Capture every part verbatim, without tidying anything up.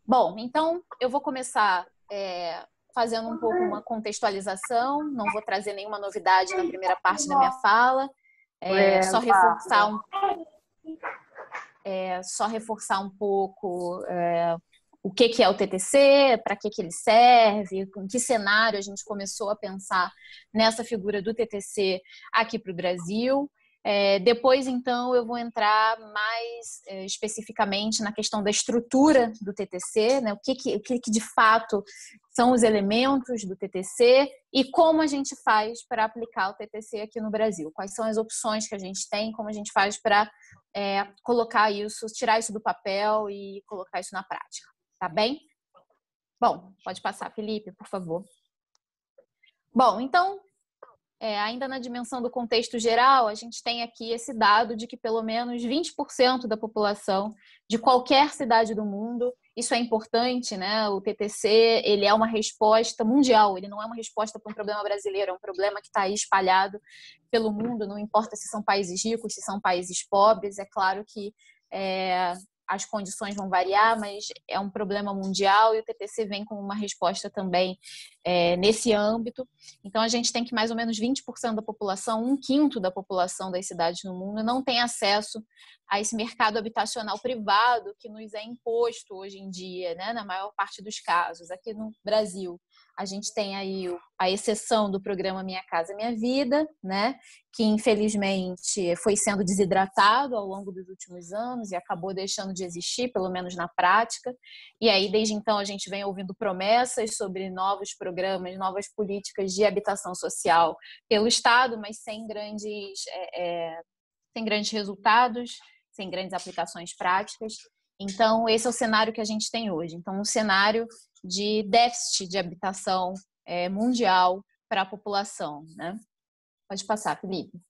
Bom, então eu vou começar é, fazendo um pouco uma contextualização, não vou trazer nenhuma novidade na primeira parte da minha fala, é, só reforçar um, é, só reforçar um pouco é, o que, que é o T T C, para que, que ele serve, em que cenário a gente começou a pensar nessa figura do T T C aqui para o Brasil. É, depois, então, eu vou entrar mais é, especificamente na questão da estrutura do T T C, né? o, que, que, o que, que de fato são os elementos do T T C e como a gente faz para aplicar o T T C aqui no Brasil. Quais são as opções que a gente tem, como a gente faz para é, colocar isso, tirar isso do papel e colocar isso na prática. Tá bem? Bom, pode passar, Felipe, por favor. Bom, então... É, ainda na dimensão do contexto geral, a gente tem aqui esse dado de que pelo menos vinte por cento da população de qualquer cidade do mundo, isso é importante, né? O T T C, ele é uma resposta mundial, ele não é uma resposta para um problema brasileiro, é um problema que está aí espalhado pelo mundo, não importa se são países ricos, se são países pobres, é claro que é, as condições vão variar, mas é um problema mundial e o T T C vem com uma resposta também é, nesse âmbito. Então, a gente tem que mais ou menos vinte por cento da população, um quinto da população das cidades no mundo, não tem acesso a esse mercado habitacional privado que nos é imposto hoje em dia, né, na maior parte dos casos. Aqui no Brasil, a gente tem aí a exceção do programa Minha Casa Minha Vida, né, que infelizmente foi sendo desidratado ao longo dos últimos anos e acabou deixando de existir, pelo menos na prática. E aí, desde então, a gente vem ouvindo promessas sobre novos programas, novas políticas de habitação social pelo Estado, mas sem grandes, é, é, sem grandes resultados, sem grandes aplicações práticas. Então, esse é o cenário que a gente tem hoje. Então, um cenário de déficit de habitação é, mundial para a população, né? Pode passar, Felipe.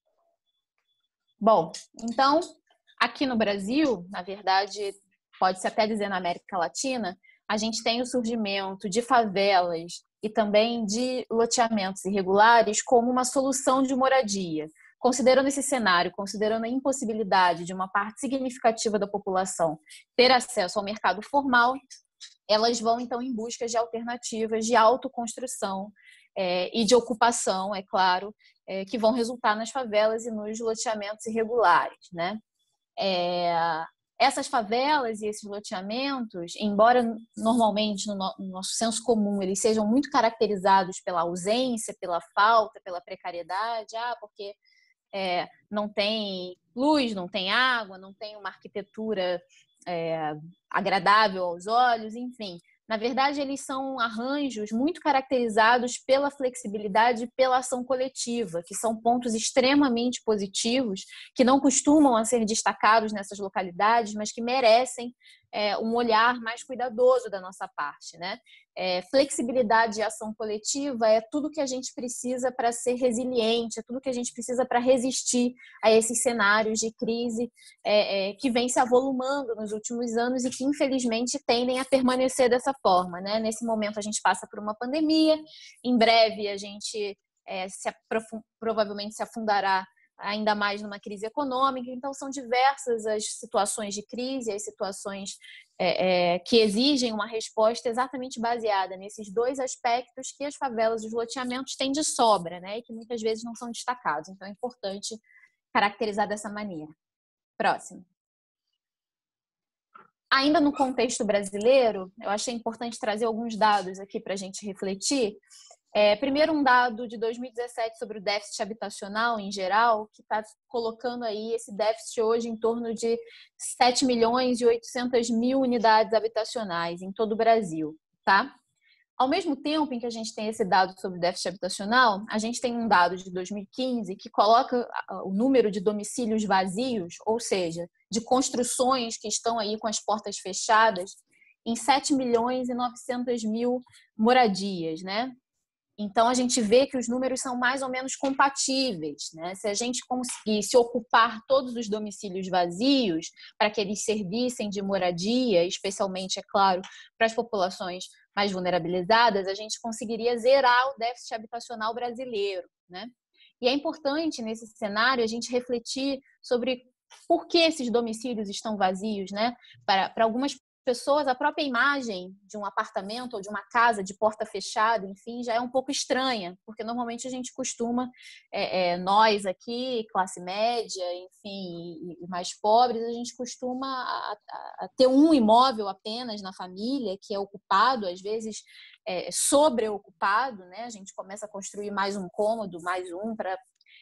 Bom, então, aqui no Brasil, na verdade, pode-se até dizer na América Latina, a gente tem o surgimento de favelas e também de loteamentos irregulares como uma solução de moradia. Considerando esse cenário, considerando a impossibilidade de uma parte significativa da população ter acesso ao mercado formal, elas vão, então, em busca de alternativas de autoconstrução é, e de ocupação, é claro, é, que vão resultar nas favelas e nos loteamentos irregulares, né? É, essas favelas e esses loteamentos, embora normalmente no, no nosso senso comum eles sejam muito caracterizados pela ausência, pela falta, pela precariedade, ah, porque é, não tem luz, não tem água, não tem uma arquitetura é, agradável aos olhos, enfim. Na verdade, eles são arranjos muito caracterizados pela flexibilidade e pela ação coletiva, que são pontos extremamente positivos, que não costumam a ser destacados nessas localidades, mas que merecem é, um olhar mais cuidadoso da nossa parte, né? É, flexibilidade e ação coletiva é tudo que a gente precisa para ser resiliente, é tudo que a gente precisa para resistir a esses cenários de crise é, é, que vem se avolumando nos últimos anos e que, infelizmente, tendem a permanecer dessa forma, né? Nesse momento, a gente passa por uma pandemia, em breve a gente é, se aprofund... provavelmente se afundará ainda mais numa crise econômica. Então, são diversas as situações de crise, as situações é, é, que exigem uma resposta exatamente baseada nesses dois aspectos que as favelas e os loteamentos têm de sobra, né? E que muitas vezes não são destacados. Então, é importante caracterizar dessa maneira. Próximo. Ainda no contexto brasileiro, eu achei importante trazer alguns dados aqui para a gente refletir. É, primeiro, um dado de dois mil e dezessete sobre o déficit habitacional em geral, que está colocando aí esse déficit hoje em torno de sete milhões e oitocentas mil unidades habitacionais em todo o Brasil, tá? Ao mesmo tempo em que a gente tem esse dado sobre o déficit habitacional, a gente tem um dado de dois mil e quinze que coloca o número de domicílios vazios, ou seja, de construções que estão aí com as portas fechadas, em sete milhões e novecentas mil moradias, né? Então, a gente vê que os números são mais ou menos compatíveis, né? Se a gente conseguisse ocupar todos os domicílios vazios para que eles servissem de moradia, especialmente, é claro, para as populações mais vulnerabilizadas, a gente conseguiria zerar o déficit habitacional brasileiro, né? E é importante, nesse cenário, a gente refletir sobre por que esses domicílios estão vazios, né? Para, para algumas pessoas, a própria imagem de um apartamento ou de uma casa de porta fechada, enfim, já é um pouco estranha, porque normalmente a gente costuma, é, é, nós aqui, classe média, enfim, e, e mais pobres, a gente costuma a, a, a ter um imóvel apenas na família, que é ocupado, às vezes é, sobreocupado, né? A gente começa a construir mais um cômodo, mais um para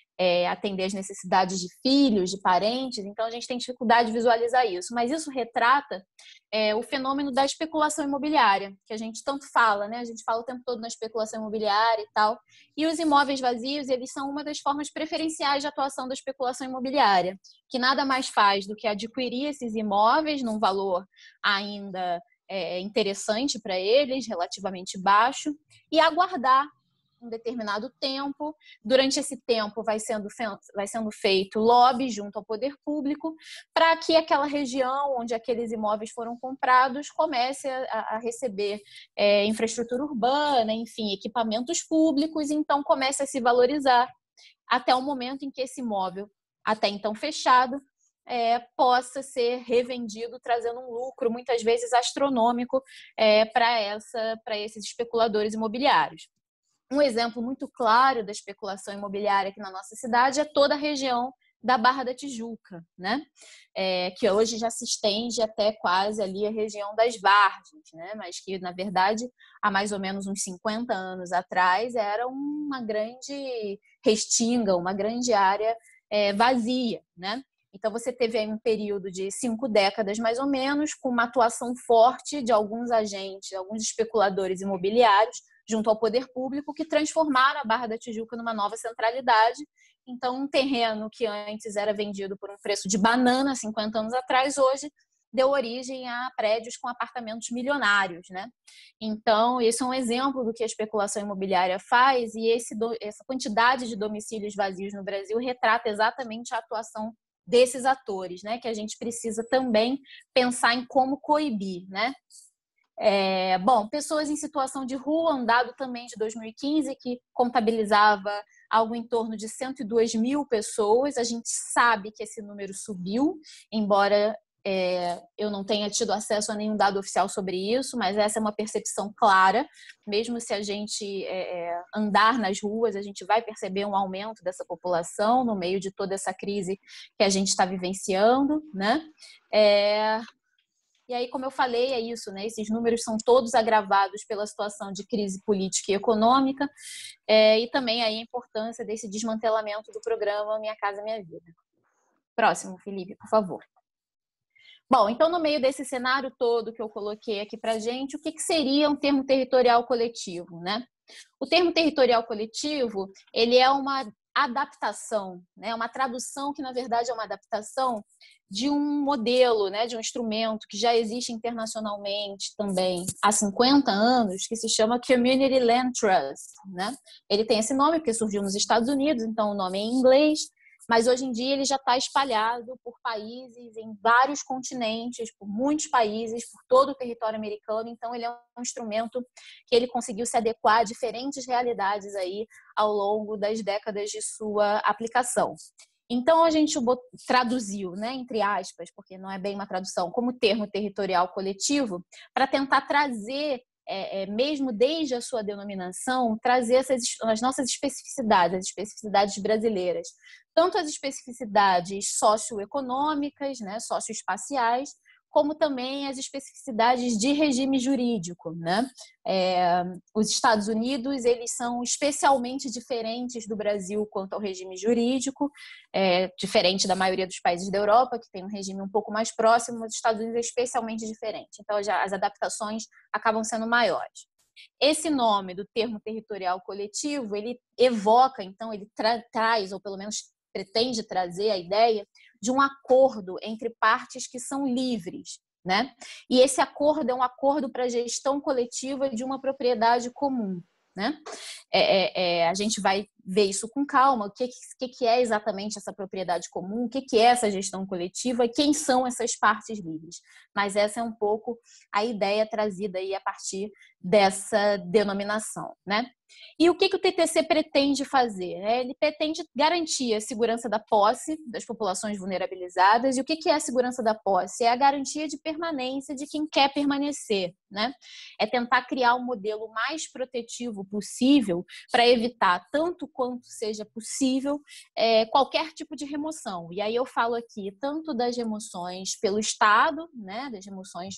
É, atender as necessidades de filhos, de parentes, então a gente tem dificuldade de visualizar isso. Mas isso retrata é, o fenômeno da especulação imobiliária, que a gente tanto fala, né? A gente fala o tempo todo na especulação imobiliária e tal. E os imóveis vazios, eles são uma das formas preferenciais de atuação da especulação imobiliária, que nada mais faz do que adquirir esses imóveis num valor ainda é, interessante para eles, relativamente baixo, e aguardar um determinado tempo. Durante esse tempo vai sendo, vai sendo feito lobby junto ao poder público para que aquela região onde aqueles imóveis foram comprados comece a, a receber é, infraestrutura urbana, enfim, equipamentos públicos, então comece a se valorizar até o momento em que esse imóvel, até então fechado, É, possa ser revendido, trazendo um lucro, muitas vezes astronômico, é, para essa, para esses especuladores imobiliários. Um exemplo muito claro da especulação imobiliária aqui na nossa cidade é toda a região da Barra da Tijuca, né? É, que hoje já se estende até quase ali a região das Vargens, né? Mas que, na verdade, há mais ou menos uns cinquenta anos atrás, era uma grande restinga, uma grande área é, vazia, né? Então, você teve aí um período de cinco décadas, mais ou menos, com uma atuação forte de alguns agentes, alguns especuladores imobiliários, junto ao poder público, que transformaram a Barra da Tijuca numa nova centralidade. Então, um terreno que antes era vendido por um preço de banana, cinquenta anos atrás, hoje deu origem a prédios com apartamentos milionários, né? Então, esse é um exemplo do que a especulação imobiliária faz, e esse, essa quantidade de domicílios vazios no Brasil retrata exatamente a atuação desses atores, né? Que a gente precisa também pensar em como coibir, né? É, bom, pessoas em situação de rua, um dado também de dois mil e quinze, que contabilizava algo em torno de cento e duas mil pessoas. A gente sabe que esse número subiu, embora é, eu não tenha tido acesso a nenhum dado oficial sobre isso, mas essa é uma percepção clara. Mesmo se a gente é, andar nas ruas, a gente vai perceber um aumento dessa população no meio de toda essa crise que a gente está vivenciando, né? É... E aí, como eu falei, é isso, né? Esses números são todos agravados pela situação de crise política e econômica, é, e também aí a importância desse desmantelamento do programa Minha Casa Minha Vida. Próximo, Felipe, por favor. Bom, então, no meio desse cenário todo que eu coloquei aqui para a gente, o que, que seria um termo territorial coletivo, né? O termo territorial coletivo, ele é uma adaptação, né? Uma tradução que, na verdade, é uma adaptação de um modelo, né? De um instrumento que já existe internacionalmente também há cinquenta anos, que se chama Community Land Trust, né? Ele tem esse nome porque surgiu nos Estados Unidos, então o nome é em inglês, mas hoje em dia ele já está espalhado por países em vários continentes, por muitos países, por todo o território americano. Então ele é um instrumento que ele conseguiu se adequar a diferentes realidades aí ao longo das décadas de sua aplicação. Então a gente traduziu, né, entre aspas, porque não é bem uma tradução, como termo territorial coletivo, para tentar trazer É, é, mesmo desde a sua denominação, trazer essas, as nossas especificidades, as especificidades brasileiras, tanto as especificidades socioeconômicas, né, socioespaciais, como também as especificidades de regime jurídico, né? É, os Estados Unidos, eles são especialmente diferentes do Brasil quanto ao regime jurídico, é, diferente da maioria dos países da Europa, que tem um regime um pouco mais próximo, mas os Estados Unidos é especialmente diferente. Então, já as adaptações acabam sendo maiores. Esse nome do termo territorial coletivo, ele evoca, então, ele tra- traz, ou pelo menos pretende trazer a ideia de um acordo entre partes que são livres, né? E esse acordo é um acordo para a gestão coletiva de uma propriedade comum, né? É, é, é, a gente vai ver isso com calma, o que, que, que é exatamente essa propriedade comum, o que, que é essa gestão coletiva e quem são essas partes livres. Mas essa é um pouco a ideia trazida aí a partir dessa denominação, né? E o que, que o T T C pretende fazer? Ele pretende garantir a segurança da posse das populações vulnerabilizadas. E o que, que é a segurança da posse? É a garantia de permanência de quem quer permanecer, né? É tentar criar um modelo mais protetivo possível para evitar, tanto quanto seja possível, é, qualquer tipo de remoção. E aí eu falo aqui tanto das remoções pelo Estado, né? Das remoções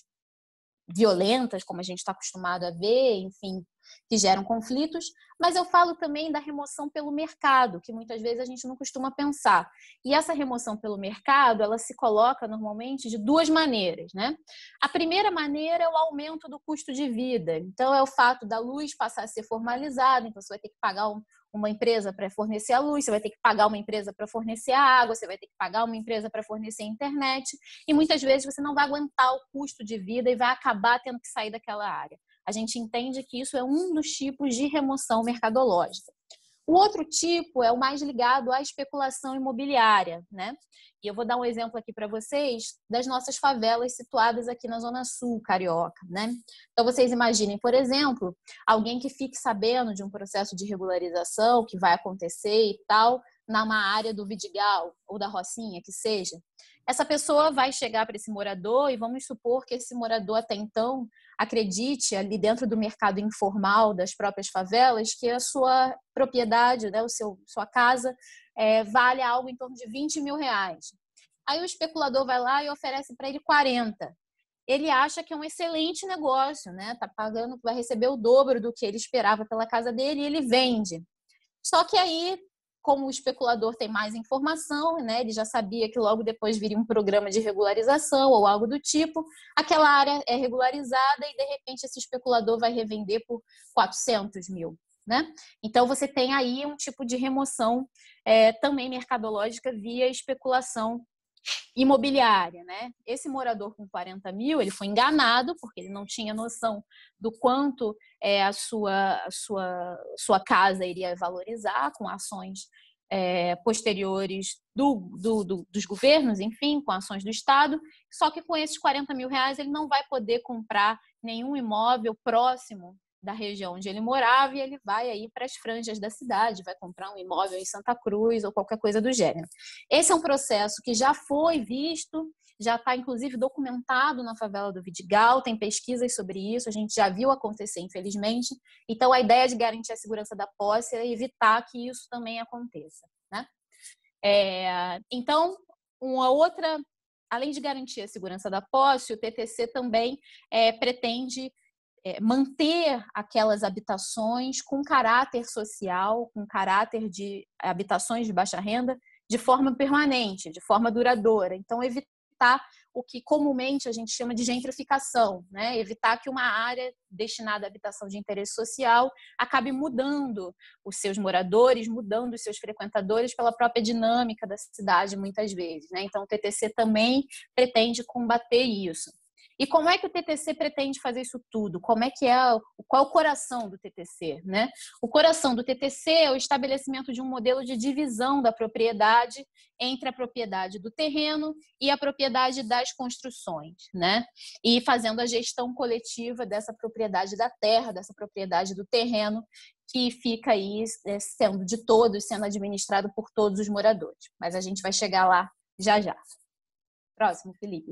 violentas, como a gente está acostumado a ver, enfim, que geram conflitos, mas eu falo também da remoção pelo mercado, que muitas vezes a gente não costuma pensar. E essa remoção pelo mercado, ela se coloca normalmente de duas maneiras, né? A primeira maneira é o aumento do custo de vida. Então, é o fato da luz passar a ser formalizada, então você vai ter que pagar um uma empresa para fornecer a luz, você vai ter que pagar uma empresa para fornecer a água, você vai ter que pagar uma empresa para fornecer a internet, e muitas vezes você não vai aguentar o custo de vida e vai acabar tendo que sair daquela área. A gente entende que isso é um dos tipos de remoção mercadológica. O outro tipo é o mais ligado à especulação imobiliária, né? E eu vou dar um exemplo aqui para vocês das nossas favelas situadas aqui na Zona Sul carioca, né? Então vocês imaginem, por exemplo, alguém que fique sabendo de um processo de regularização que vai acontecer e tal, numa área do Vidigal ou da Rocinha, que seja. Essa pessoa vai chegar para esse morador e vamos supor que esse morador até então acredite ali dentro do mercado informal das próprias favelas que a sua propriedade, né, o seu, sua casa é, vale algo em torno de vinte mil reais. Aí o especulador vai lá e oferece para ele quarenta. Ele acha que é um excelente negócio, né? Tá pagando, vai receber o dobro do que ele esperava pela casa dele e ele vende. Só que aí, como o especulador tem mais informação, né, ele já sabia que logo depois viria um programa de regularização ou algo do tipo, aquela área é regularizada e, de repente, esse especulador vai revender por quatrocentos mil. Né? Então, você tem aí um tipo de remoção é, também mercadológica via especulação imobiliária, né? Esse morador com quarenta mil, ele foi enganado porque ele não tinha noção do quanto é, a, sua, a sua, sua casa iria valorizar com ações é, posteriores do, do, do, dos governos, enfim, com ações do Estado, só que com esses quarenta mil reais ele não vai poder comprar nenhum imóvel próximo da região onde ele morava e ele vai aí para as franjas da cidade, vai comprar um imóvel em Santa Cruz ou qualquer coisa do gênero. Esse é um processo que já foi visto, já está inclusive documentado na favela do Vidigal, tem pesquisas sobre isso, a gente já viu acontecer, infelizmente. Então, a ideia de garantir a segurança da posse é evitar que isso também aconteça, né? É, então, uma outra, além de garantir a segurança da posse, o T T C também é, pretende É, manter aquelas habitações com caráter social, com caráter de habitações de baixa renda, de forma permanente, de forma duradoura. Então, evitar o que comumente a gente chama de gentrificação, né? Evitar que uma área destinada à habitação de interesse social acabe mudando os seus moradores, mudando os seus frequentadores pela própria dinâmica da cidade, muitas vezes, né? Então, o T T C também pretende combater isso. E como é que o T T C pretende fazer isso tudo? Como é que é, qual é o coração do T T C, né? O coração do T T C é o estabelecimento de um modelo de divisão da propriedade entre a propriedade do terreno e a propriedade das construções, né? E fazendo a gestão coletiva dessa propriedade da terra, dessa propriedade do terreno, que fica aí sendo de todos, sendo administrado por todos os moradores. Mas a gente vai chegar lá já já. Próximo, Felipe.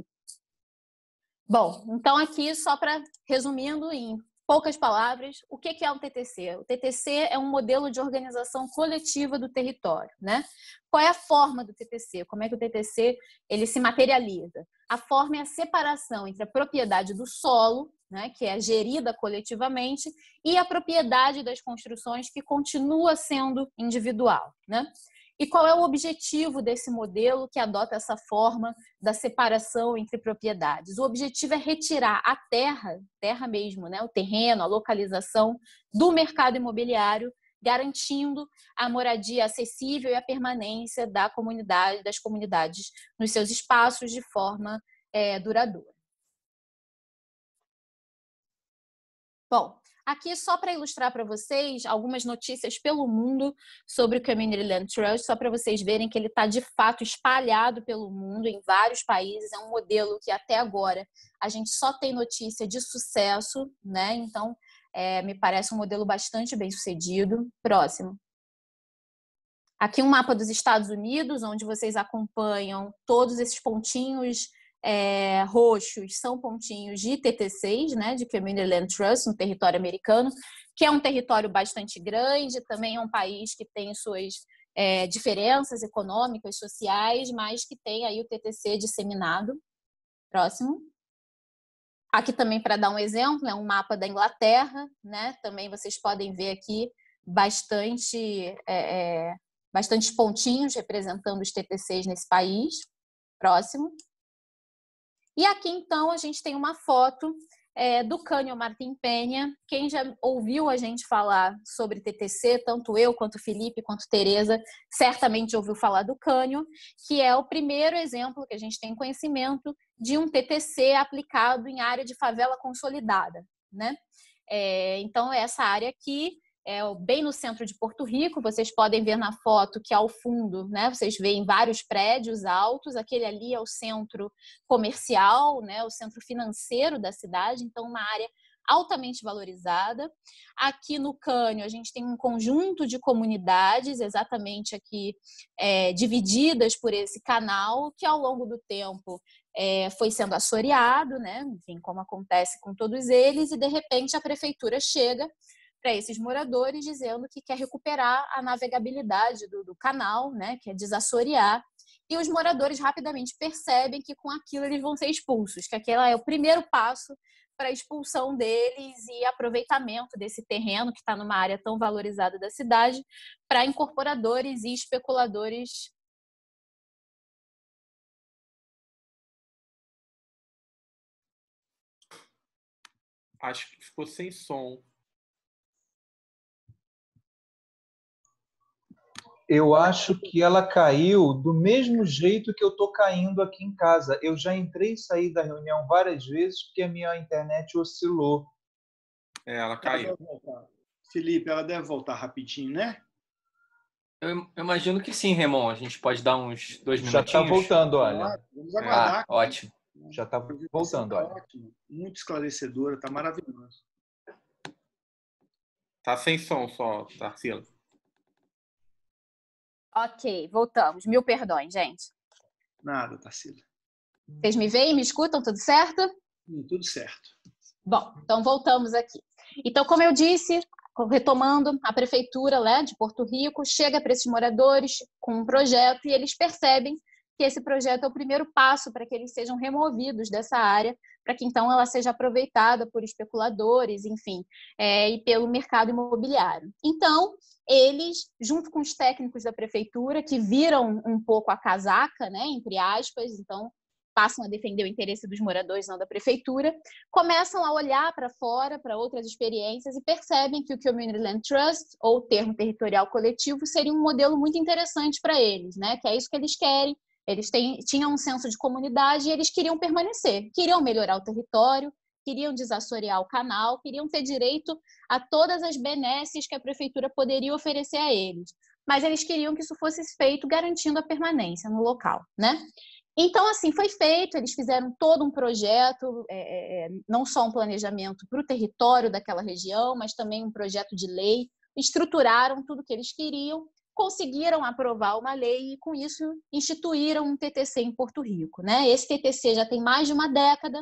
Bom, então aqui só para resumindo em poucas palavras, o que é o T T C? O T T C é um modelo de organização coletiva do território, né? Qual é a forma do T T C? Como é que o T T C ele se materializa? A forma é a separação entre a propriedade do solo, né, que é gerida coletivamente, e a propriedade das construções, que continua sendo individual, né? E qual é o objetivo desse modelo que adota essa forma da separação entre propriedades? O objetivo é retirar a terra, terra mesmo, né, o terreno, a localização do mercado imobiliário, garantindo a moradia acessível e a permanência da comunidade, das comunidades nos seus espaços de forma é, duradoura. Bom, Aqui, só para ilustrar para vocês algumas notícias pelo mundo sobre o Community Land Trust, só para vocês verem que ele está, de fato, espalhado pelo mundo, em vários países. É um modelo que, até agora, a gente só tem notícia de sucesso, né? Então, é, me parece um modelo bastante bem sucedido. Próximo. Aqui um mapa dos Estados Unidos, onde vocês acompanham todos esses pontinhos É, roxos são pontinhos de T T Cs, né, de Community Land Trust, no território americano, que é um território bastante grande, também é um país que tem suas é, diferenças econômicas, sociais, mas que tem aí o T T C disseminado. Próximo. Aqui também, para dar um exemplo, é um mapa da Inglaterra, né, também vocês podem ver aqui bastante, é, é, bastantes pontinhos representando os T T Cs nesse país. Próximo. E aqui, então, a gente tem uma foto é, do Cânio Martim Penha. Quem já ouviu a gente falar sobre T T C, tanto eu, quanto Felipe, quanto Tereza, certamente ouviu falar do Cânio, que é o primeiro exemplo que a gente tem conhecimento de um T T C aplicado em área de favela consolidada, né? É, então, essa área aqui é bem no centro de Porto Rico. Vocês podem ver na foto que ao fundo, né, vocês veem vários prédios altos. Aquele ali é o centro comercial, né, o centro financeiro da cidade, então uma área altamente valorizada. Aqui no Cânio a gente tem um conjunto de comunidades exatamente aqui é, divididas por esse canal, que ao longo do tempo é, foi sendo assoreado, né, enfim, como acontece com todos eles, e de repente a prefeitura chega para esses moradores, dizendo que quer recuperar a navegabilidade do, do canal, né, quer desassorear, e os moradores rapidamente percebem que com aquilo eles vão ser expulsos, que aquele é o primeiro passo para a expulsão deles e aproveitamento desse terreno que está numa área tão valorizada da cidade para incorporadores e especuladores. Acho que ficou sem som. Eu acho que ela caiu do mesmo jeito que eu estou caindo aqui em casa. Eu já entrei e saí da reunião várias vezes porque a minha internet oscilou. É, ela caiu. Ela Felipe, ela deve voltar rapidinho, né? Eu, eu imagino que sim, Remon. A gente pode dar uns dois Já minutinhos. está voltando, olha. Vamos aguardar. Ah, ótimo. Já está voltando, olha. Ótimo. Muito esclarecedora, está maravilhoso. Tá sem som só, Tarsila. Ok, voltamos. Mil perdões, gente. Nada, Tarsila. Vocês me veem, me escutam, tudo certo? Hum, tudo certo. Bom, então voltamos aqui. Então, como eu disse, retomando, a prefeitura, né, de Porto Rico chega para esses moradores com um projeto e eles percebem que esse projeto é o primeiro passo para que eles sejam removidos dessa área, para que então ela seja aproveitada por especuladores, enfim, é, e pelo mercado imobiliário. Então, eles, junto com os técnicos da prefeitura, que viram um pouco a casaca, né, entre aspas, então passam a defender o interesse dos moradores, não da prefeitura, começam a olhar para fora, para outras experiências e percebem que o Community Land Trust, ou termo territorial coletivo, seria um modelo muito interessante para eles, né? Que é isso que eles querem. Eles têm, tinham um senso de comunidade e eles queriam permanecer, queriam melhorar o território, queriam desassorear o canal, queriam ter direito a todas as benesses que a prefeitura poderia oferecer a eles. Mas eles queriam que isso fosse feito garantindo a permanência no local, né? Então, assim, foi feito, eles fizeram todo um projeto, é, não só um planejamento para o território daquela região, mas também um projeto de lei, estruturaram tudo o que eles queriam, conseguiram aprovar uma lei e, com isso, instituíram um T T C em Porto Rico, né? Esse T T C já tem mais de uma década,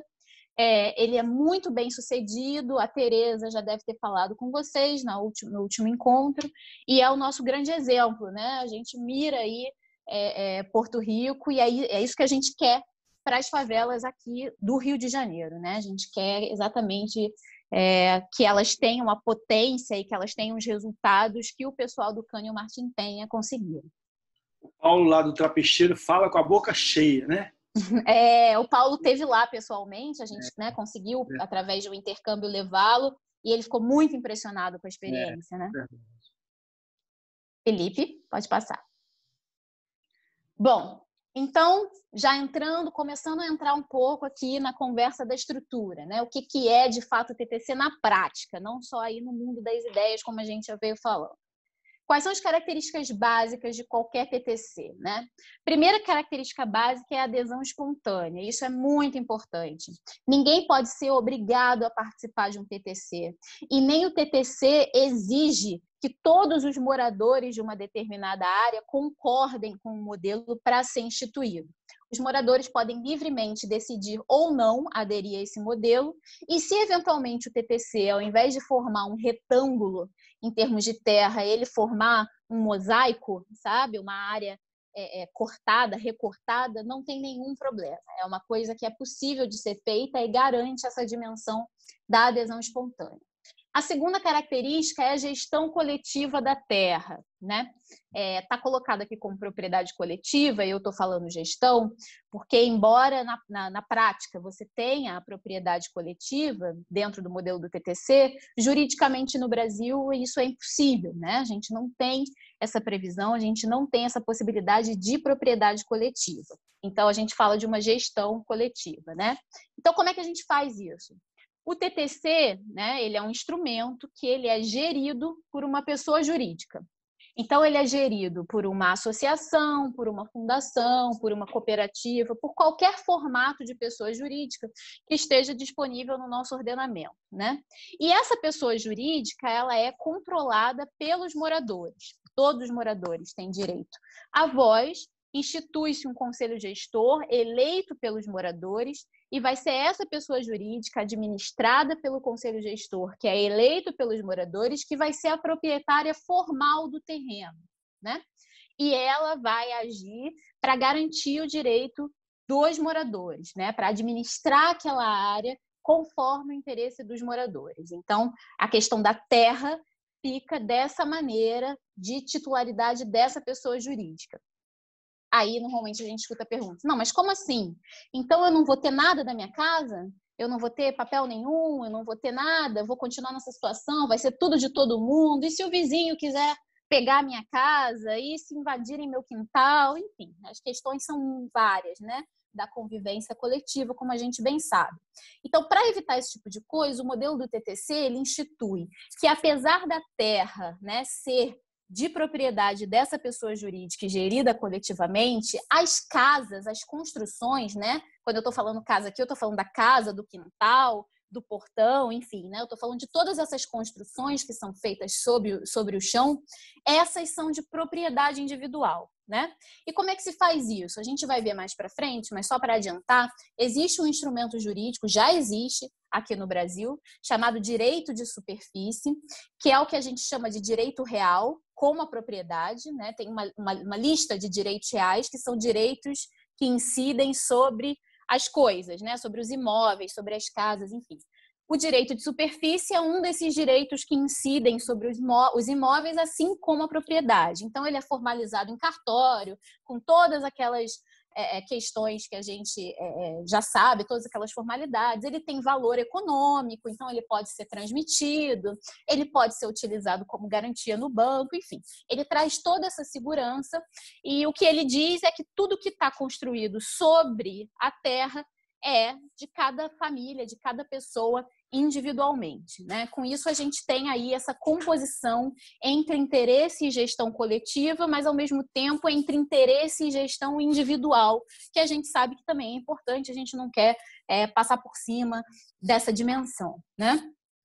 é, ele é muito bem sucedido, a Tereza já deve ter falado com vocês no último, no último encontro, e é o nosso grande exemplo, né? A gente mira aí É, é, Porto Rico, e aí é isso que a gente quer para as favelas aqui do Rio de Janeiro, né? A gente quer exatamente é, que elas tenham a potência e que elas tenham os resultados que o pessoal do Cânio Martim Penha conseguiu. O Paulo lá do Trapicheiro fala com a boca cheia, né? É, o Paulo teve lá pessoalmente, a gente, né, conseguiu, é. através de um intercâmbio, levá-lo, e ele ficou muito impressionado com a experiência, é. né? É. Felipe, pode passar. Bom, Então, já entrando, começando a entrar um pouco aqui na conversa da estrutura, né? O que, que é, de fato, o T T C na prática, não só aí no mundo das ideias, como a gente já veio falando. Quais são as características básicas de qualquer T T C, né? Primeira característica básica é a adesão espontânea. Isso é muito importante. Ninguém pode ser obrigado a participar de um T T C. E nem o T T C exige que todos os moradores de uma determinada área concordem com o modelo para ser instituído. Os moradores podem livremente decidir ou não aderir a esse modelo, e se eventualmente o T T C, ao invés de formar um retângulo em termos de terra, ele formar um mosaico, sabe? Uma área é, é, cortada, recortada, não tem nenhum problema. É uma coisa que é possível de ser feita e garante essa dimensão da adesão espontânea. A segunda característica é a gestão coletiva da terra, né? É, tá colocado aqui como propriedade coletiva, e eu estou falando gestão, porque embora na, na, na prática você tenha a propriedade coletiva dentro do modelo do T T C, juridicamente no Brasil isso é impossível, né? A gente não tem essa previsão, a gente não tem essa possibilidade de propriedade coletiva. Então a gente fala de uma gestão coletiva, né? Então como é que a gente faz isso? O T T C, né, ele é um instrumento que ele é gerido por uma pessoa jurídica. Então, ele é gerido por uma associação, por uma fundação, por uma cooperativa, por qualquer formato de pessoa jurídica que esteja disponível no nosso ordenamento, né? E essa pessoa jurídica, ela é controlada pelos moradores. Todos os moradores têm direito à voz, institui-se um conselho gestor eleito pelos moradores e vai ser essa pessoa jurídica administrada pelo conselho gestor, que é eleito pelos moradores, que vai ser a proprietária formal do terreno, né? E ela vai agir para garantir o direito dos moradores, né? Para administrar aquela área conforme o interesse dos moradores. Então, a questão da terra fica dessa maneira, de titularidade dessa pessoa jurídica. Aí, normalmente, a gente escuta a pergunta, não, mas como assim? Então, eu não vou ter nada da minha casa? Eu não vou ter papel nenhum? Eu não vou ter nada? Eu vou continuar nessa situação? Vai ser tudo de todo mundo? E se o vizinho quiser pegar a minha casa? E se invadirem meu quintal? Enfim, as questões são várias, né? Da convivência coletiva, como a gente bem sabe. Então, para evitar esse tipo de coisa, o modelo do T T C, ele institui que, apesar da terra, né, ser de propriedade dessa pessoa jurídica e gerida coletivamente, as casas, as construções, né? Quando eu estou falando casa aqui, eu estou falando da casa, do quintal, do portão, enfim, né? Eu estou falando de todas essas construções que são feitas sobre, sobre o chão, essas são de propriedade individual, né? E como é que se faz isso? A gente vai ver mais para frente, mas só para adiantar, existe um instrumento jurídico, já existe aqui no Brasil, chamado direito de superfície, que é o que a gente chama de direito real, como a propriedade, né? Tem uma, uma, uma lista de direitos reais, que são direitos que incidem sobre as coisas, né? Sobre os imóveis, sobre as casas, enfim. O direito de superfície é um desses direitos que incidem sobre os imóveis, assim como a propriedade. Então, ele é formalizado em cartório, com todas aquelas é, questões que a gente é, já sabe, todas aquelas formalidades. Ele tem valor econômico, então ele pode ser transmitido, ele pode ser utilizado como garantia no banco, enfim. Ele traz toda essa segurança e o que ele diz é que tudo que está construído sobre a terra é de cada família, de cada pessoa individualmente, né? Com isso a gente tem aí essa composição entre interesse e gestão coletiva, mas ao mesmo tempo entre interesse e gestão individual, que a gente sabe que também é importante, a gente não quer é, passar por cima dessa dimensão, né?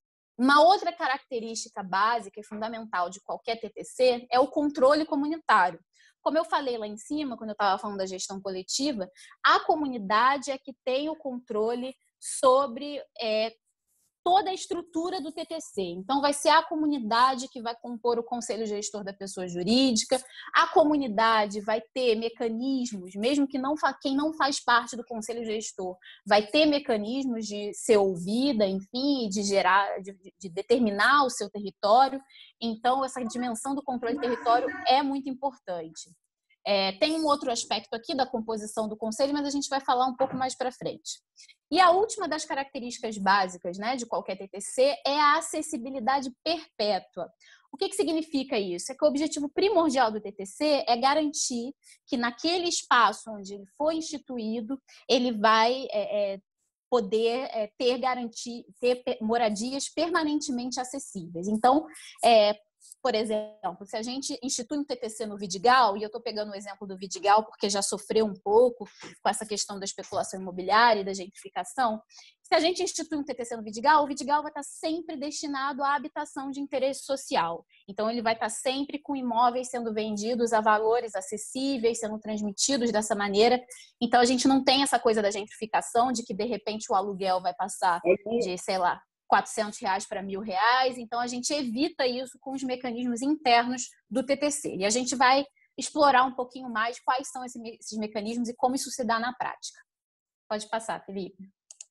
Uma outra característica básica e fundamental de qualquer T T C é o controle comunitário. Como eu falei lá em cima, quando eu estava falando da gestão coletiva, a comunidade é que tem o controle sobre é, toda a estrutura do T T C. Então, vai ser a comunidade que vai compor o conselho gestor da pessoa jurídica, a comunidade vai ter mecanismos, mesmo que não, quem não faz parte do conselho gestor, vai ter mecanismos de ser ouvida, enfim, de gerar, de, de determinar o seu território. Então, essa dimensão do controle do território é muito importante. É, tem um outro aspecto aqui da composição do conselho, mas a gente vai falar um pouco mais para frente. E a última das características básicas, né, de qualquer T T C é a acessibilidade perpétua. O que, que significa isso? É que o objetivo primordial do T T C é garantir que naquele espaço onde ele foi instituído, ele vai é, é, poder é, ter, garantir, ter moradias permanentemente acessíveis. Então, é, por exemplo, se a gente institui um T T C no Vidigal, e eu estou pegando o exemplo do Vidigal porque já sofreu um pouco com essa questão da especulação imobiliária e da gentrificação, se a gente institui um T T C no Vidigal, o Vidigal vai estar sempre destinado à habitação de interesse social. Então, ele vai estar sempre com imóveis sendo vendidos a valores acessíveis, sendo transmitidos dessa maneira. Então, a gente não tem essa coisa da gentrificação, de que, de repente, o aluguel vai passar de, sei lá, quatrocentos reais para mil reais. Então, a gente evita isso com os mecanismos internos do T T C. E a gente vai explorar um pouquinho mais quais são esses mecanismos e como isso se dá na prática. Pode passar, Felipe.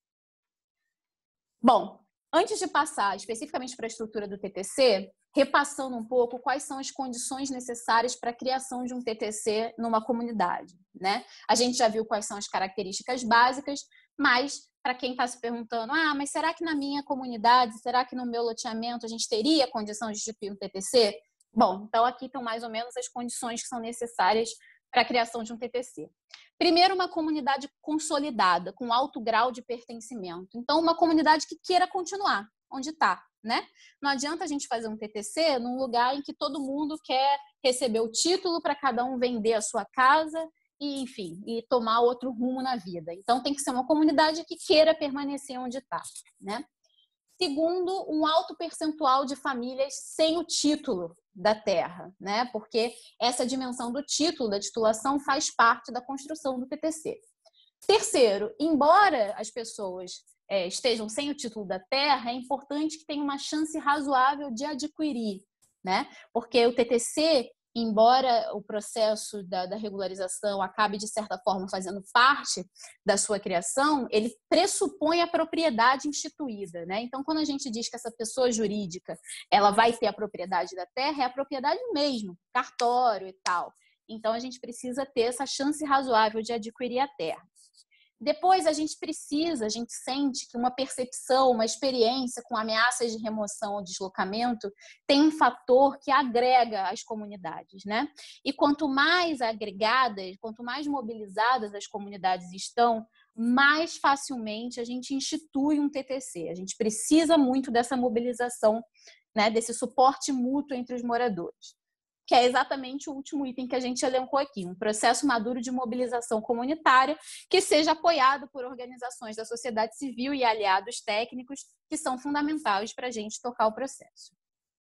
Bom, antes de passar especificamente para a estrutura do T T C, repassando um pouco quais são as condições necessárias para a criação de um T T C numa comunidade, né? A gente já viu quais são as características básicas, mas para quem está se perguntando, ah, mas será que na minha comunidade, será que no meu loteamento a gente teria condição de instituir um T T C? Bom, então aqui estão mais ou menos as condições que são necessárias para a criação de um T T C. Primeiro, uma comunidade consolidada, com alto grau de pertencimento. Então, uma comunidade que queira continuar onde está, né? Não adianta a gente fazer um T T C num lugar em que todo mundo quer receber o título para cada um vender a sua casa e, enfim, e tomar outro rumo na vida. Então, tem que ser uma comunidade que queira permanecer onde está, né? Segundo, um alto percentual de famílias sem o título da terra, né? Porque essa dimensão do título, da titulação, faz parte da construção do T T C. Terceiro, embora as pessoas é, estejam sem o título da terra, é importante que tenham uma chance razoável de adquirir, né? Porque o T T C, embora o processo da, da regularização acabe, de certa forma, fazendo parte da sua criação, ele pressupõe a propriedade instituída, né? Então, quando a gente diz que essa pessoa jurídica ela vai ter a propriedade da terra, é a propriedade mesmo, cartório e tal. Então, a gente precisa ter essa chance razoável de adquirir a terra. Depois, a gente precisa, a gente sente que uma percepção, uma experiência com ameaças de remoção ou deslocamento tem um fator que agrega as comunidades, né? E quanto mais agregadas, quanto mais mobilizadas as comunidades estão, mais facilmente a gente institui um T T C. A gente precisa muito dessa mobilização, né? Desse suporte mútuo entre os moradores, que é exatamente o último item que a gente elencou aqui, um processo maduro de mobilização comunitária que seja apoiado por organizações da sociedade civil e aliados técnicos que são fundamentais para a gente tocar o processo.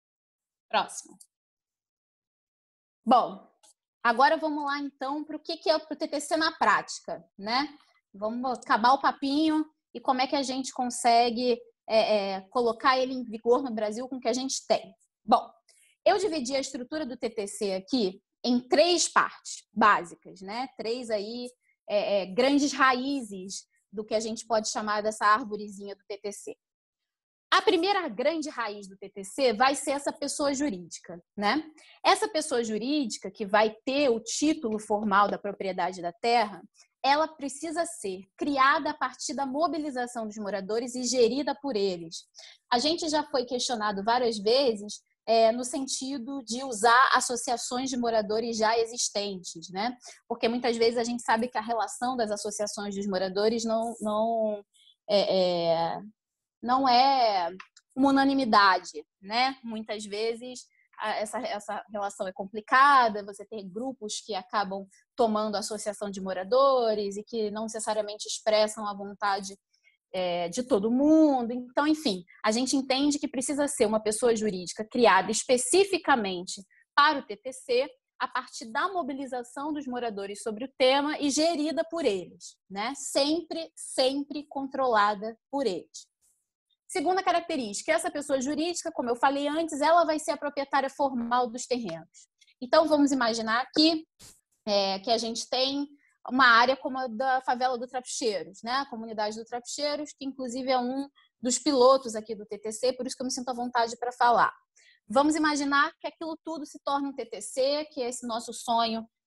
Próximo. Bom, agora vamos lá então para o que é o T T C na prática, né? Vamos acabar o papinho e como é que a gente consegue é, é, colocar ele em vigor no Brasil com o que a gente tem. Bom, eu dividi a estrutura do T T C aqui em três partes básicas, né? Três aí é, é, grandes raízes do que a gente pode chamar dessa árvorezinha do T T C. A primeira grande raiz do T T C vai ser essa pessoa jurídica, né? Essa pessoa jurídica que vai ter o título formal da propriedade da terra, ela precisa ser criada a partir da mobilização dos moradores e gerida por eles. A gente já foi questionado várias vezes É, no sentido de usar associações de moradores já existentes, né? Porque muitas vezes a gente sabe que a relação das associações dos moradores não, não, é, é, não é uma unanimidade, né? Muitas vezes essa, essa relação é complicada, você tem grupos que acabam tomando associação de moradores e que não necessariamente expressam a vontade É, de todo mundo. Então, enfim, a gente entende que precisa ser uma pessoa jurídica criada especificamente para o T T C a partir da mobilização dos moradores sobre o tema e gerida por eles, né? Sempre, sempre controlada por eles. Segunda característica, essa pessoa jurídica, como eu falei antes, ela vai ser a proprietária formal dos terrenos. Então, vamos imaginar aqui é, que a gente tem uma área como a da favela do Trapicheiros, né? A comunidade do Trapicheiros, que inclusive é um dos pilotos aqui do T T C, por isso que eu me sinto à vontade para falar. Vamos imaginar que aquilo tudo se torna um T T C, que é esse nosso sonho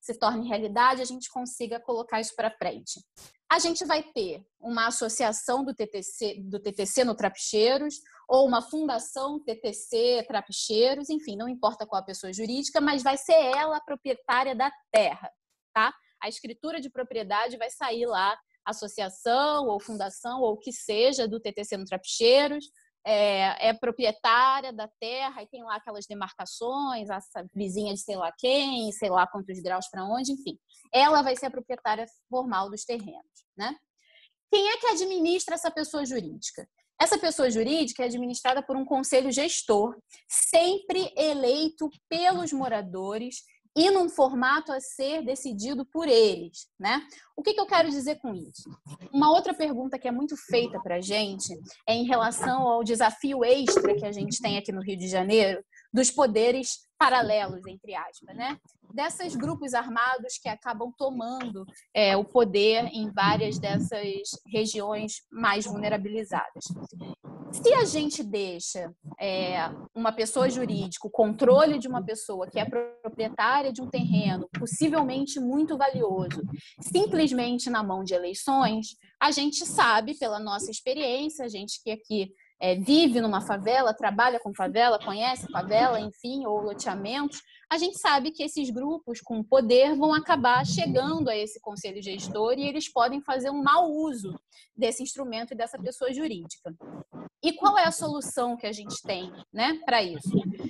se torne realidade, a gente consiga colocar isso para frente. A gente vai ter uma associação do T T C, do T T C no Trapicheiros, ou uma fundação T T C Trapicheiros, enfim, não importa qual a pessoa jurídica, mas vai ser ela a proprietária da terra, tá? A escritura de propriedade vai sair lá, associação ou fundação, ou o que seja, do T T C no Trapicheiros, É, é proprietária da terra e tem lá aquelas demarcações, a vizinha de sei lá quem, sei lá quantos graus para onde, enfim. Ela vai ser a proprietária formal dos terrenos, né? Quem é que administra essa pessoa jurídica? Essa pessoa jurídica é administrada por um conselho gestor, sempre eleito pelos moradores e num formato a ser decidido por eles, né? O que que eu quero dizer com isso? Uma outra pergunta que é muito feita para a gente é em relação ao desafio extra que a gente tem aqui no Rio de Janeiro, dos poderes paralelos, entre aspas, né? Desses grupos armados que acabam tomando é, o poder em várias dessas regiões mais vulnerabilizadas. Se a gente deixa é, uma pessoa jurídica, o controle de uma pessoa que é proprietária de um terreno, possivelmente muito valioso, simplesmente na mão de eleições, a gente sabe, pela nossa experiência, a gente que aqui é, vive numa favela, trabalha com favela, conhece favela, enfim, ou loteamentos, a gente sabe que esses grupos com poder vão acabar chegando a esse conselho gestor e eles podem fazer um mau uso desse instrumento e dessa pessoa jurídica. E qual é a solução que a gente tem, né, para isso?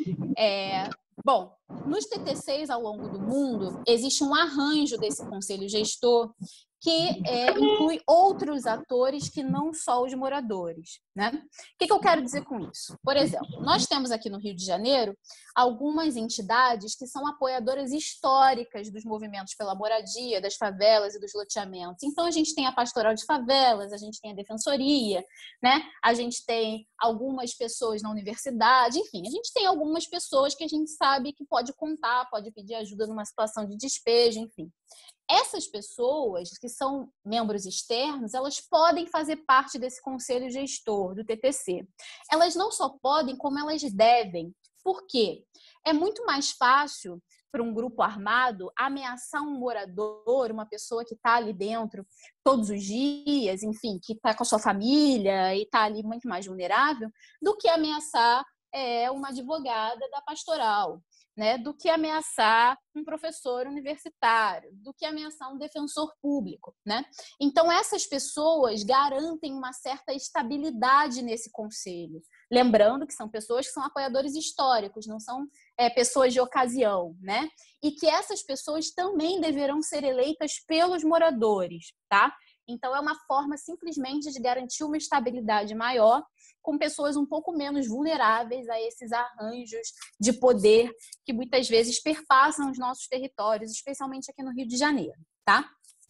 É, bom, nos T T Cs ao longo do mundo, existe um arranjo desse conselho gestor que é, inclui outros atores que não só os moradores, né? O que que eu quero dizer com isso? Por exemplo, nós temos aqui no Rio de Janeiro algumas entidades que são apoiadoras históricas dos movimentos pela moradia, das favelas e dos loteamentos. Então, a gente tem a Pastoral de Favelas, a gente tem a Defensoria, né? A gente tem algumas pessoas na universidade, enfim, a gente tem algumas pessoas que a gente sabe que pode contar, pode pedir ajuda numa situação de despejo, enfim. Essas pessoas, que são membros externos, elas podem fazer parte desse conselho gestor do T T C. Elas não só podem, como elas devem. Por quê? É muito mais fácil para um grupo armado ameaçar um morador, uma pessoa que está ali dentro todos os dias, enfim, que está com a sua família e está ali muito mais vulnerável, do que ameaçar é, uma advogada da pastoral, né, do que ameaçar um professor universitário, do que ameaçar um defensor público, né? Então, essas pessoas garantem uma certa estabilidade nesse conselho. Lembrando que são pessoas que são apoiadores históricos, não são é, pessoas de ocasião, né? E que essas pessoas também deverão ser eleitas pelos moradores, tá? Então, é uma forma simplesmente de garantir uma estabilidade maior com pessoas um pouco menos vulneráveis a esses arranjos de poder que muitas vezes perpassam os nossos territórios, especialmente aqui no Rio de Janeiro, tá?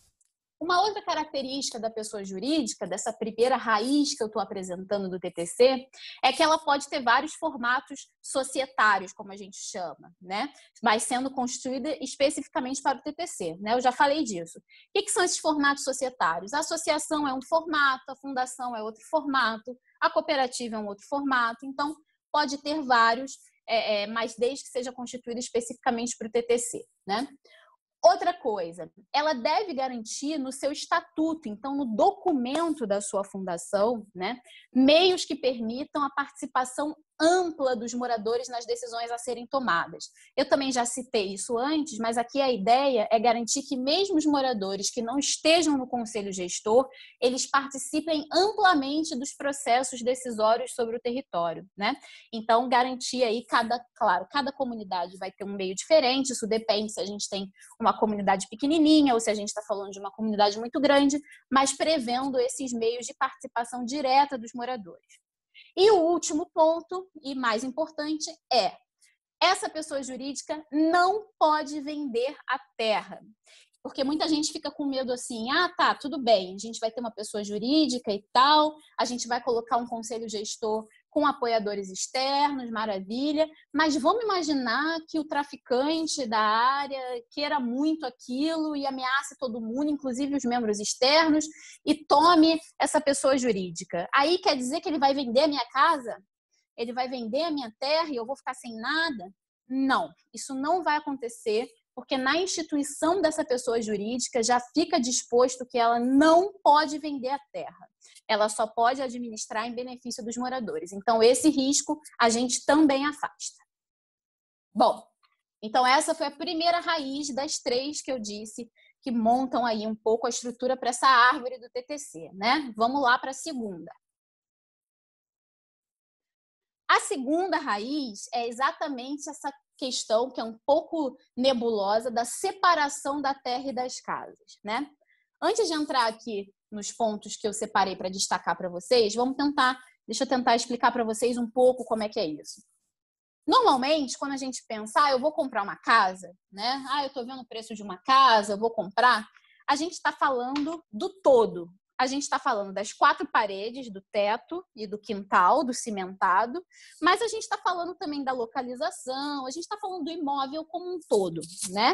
Uma outra característica da pessoa jurídica, dessa primeira raiz que eu estou apresentando do T T C, é que ela pode ter vários formatos societários, como a gente chama, né? Mas sendo construída especificamente para o T T C, né? Eu já falei disso. O que, que são esses formatos societários? A associação é um formato, a fundação é outro formato, a cooperativa é um outro formato, então pode ter vários, é, é, mas desde que seja constituída especificamente para o T T C, né? Outra coisa, ela deve garantir no seu estatuto, então no documento da sua fundação, né, meios que permitam a participação ampla dos moradores nas decisões a serem tomadas. Eu também já citei isso antes, mas aqui a ideia é garantir que mesmo os moradores que não estejam no conselho gestor, eles participem amplamente dos processos decisórios sobre o território, né? Então, garantir aí cada, claro, cada comunidade vai ter um meio diferente, isso depende se a gente tem uma comunidade pequenininha ou se a gente está falando de uma comunidade muito grande, mas prevendo esses meios de participação direta dos moradores. E o último ponto, e mais importante, é essa pessoa jurídica não pode vender a terra. Porque muita gente fica com medo assim, ah, tá, tudo bem, a gente vai ter uma pessoa jurídica e tal, a gente vai colocar um conselho gestor com apoiadores externos, maravilha, mas vamos imaginar que o traficante da área queira muito aquilo e ameace todo mundo, inclusive os membros externos, e tome essa pessoa jurídica. Aí quer dizer que ele vai vender a minha casa? Ele vai vender a minha terra e eu vou ficar sem nada? Não, isso não vai acontecer Porque na instituição dessa pessoa jurídica já fica disposto que ela não pode vender a terra. Ela só pode administrar em benefício dos moradores. Então, esse risco a gente também afasta. Bom, então essa foi a primeira raiz das três que eu disse que montam aí um pouco a estrutura para essa árvore do T T C, né? Vamos lá para a segunda. A segunda raiz é exatamente essa questão que é um pouco nebulosa da separação da terra e das casas, né? Antes de entrar aqui nos pontos que eu separei para destacar para vocês, vamos tentar, deixa eu tentar explicar para vocês um pouco como é que é isso. Normalmente, quando a gente pensa, ah, eu vou comprar uma casa, né? Ah, eu estou vendo o preço de uma casa, eu vou comprar. A gente está falando do todo. A gente está falando das quatro paredes, do teto e do quintal, do cimentado, mas a gente está falando também da localização, a gente está falando do imóvel como um todo, né?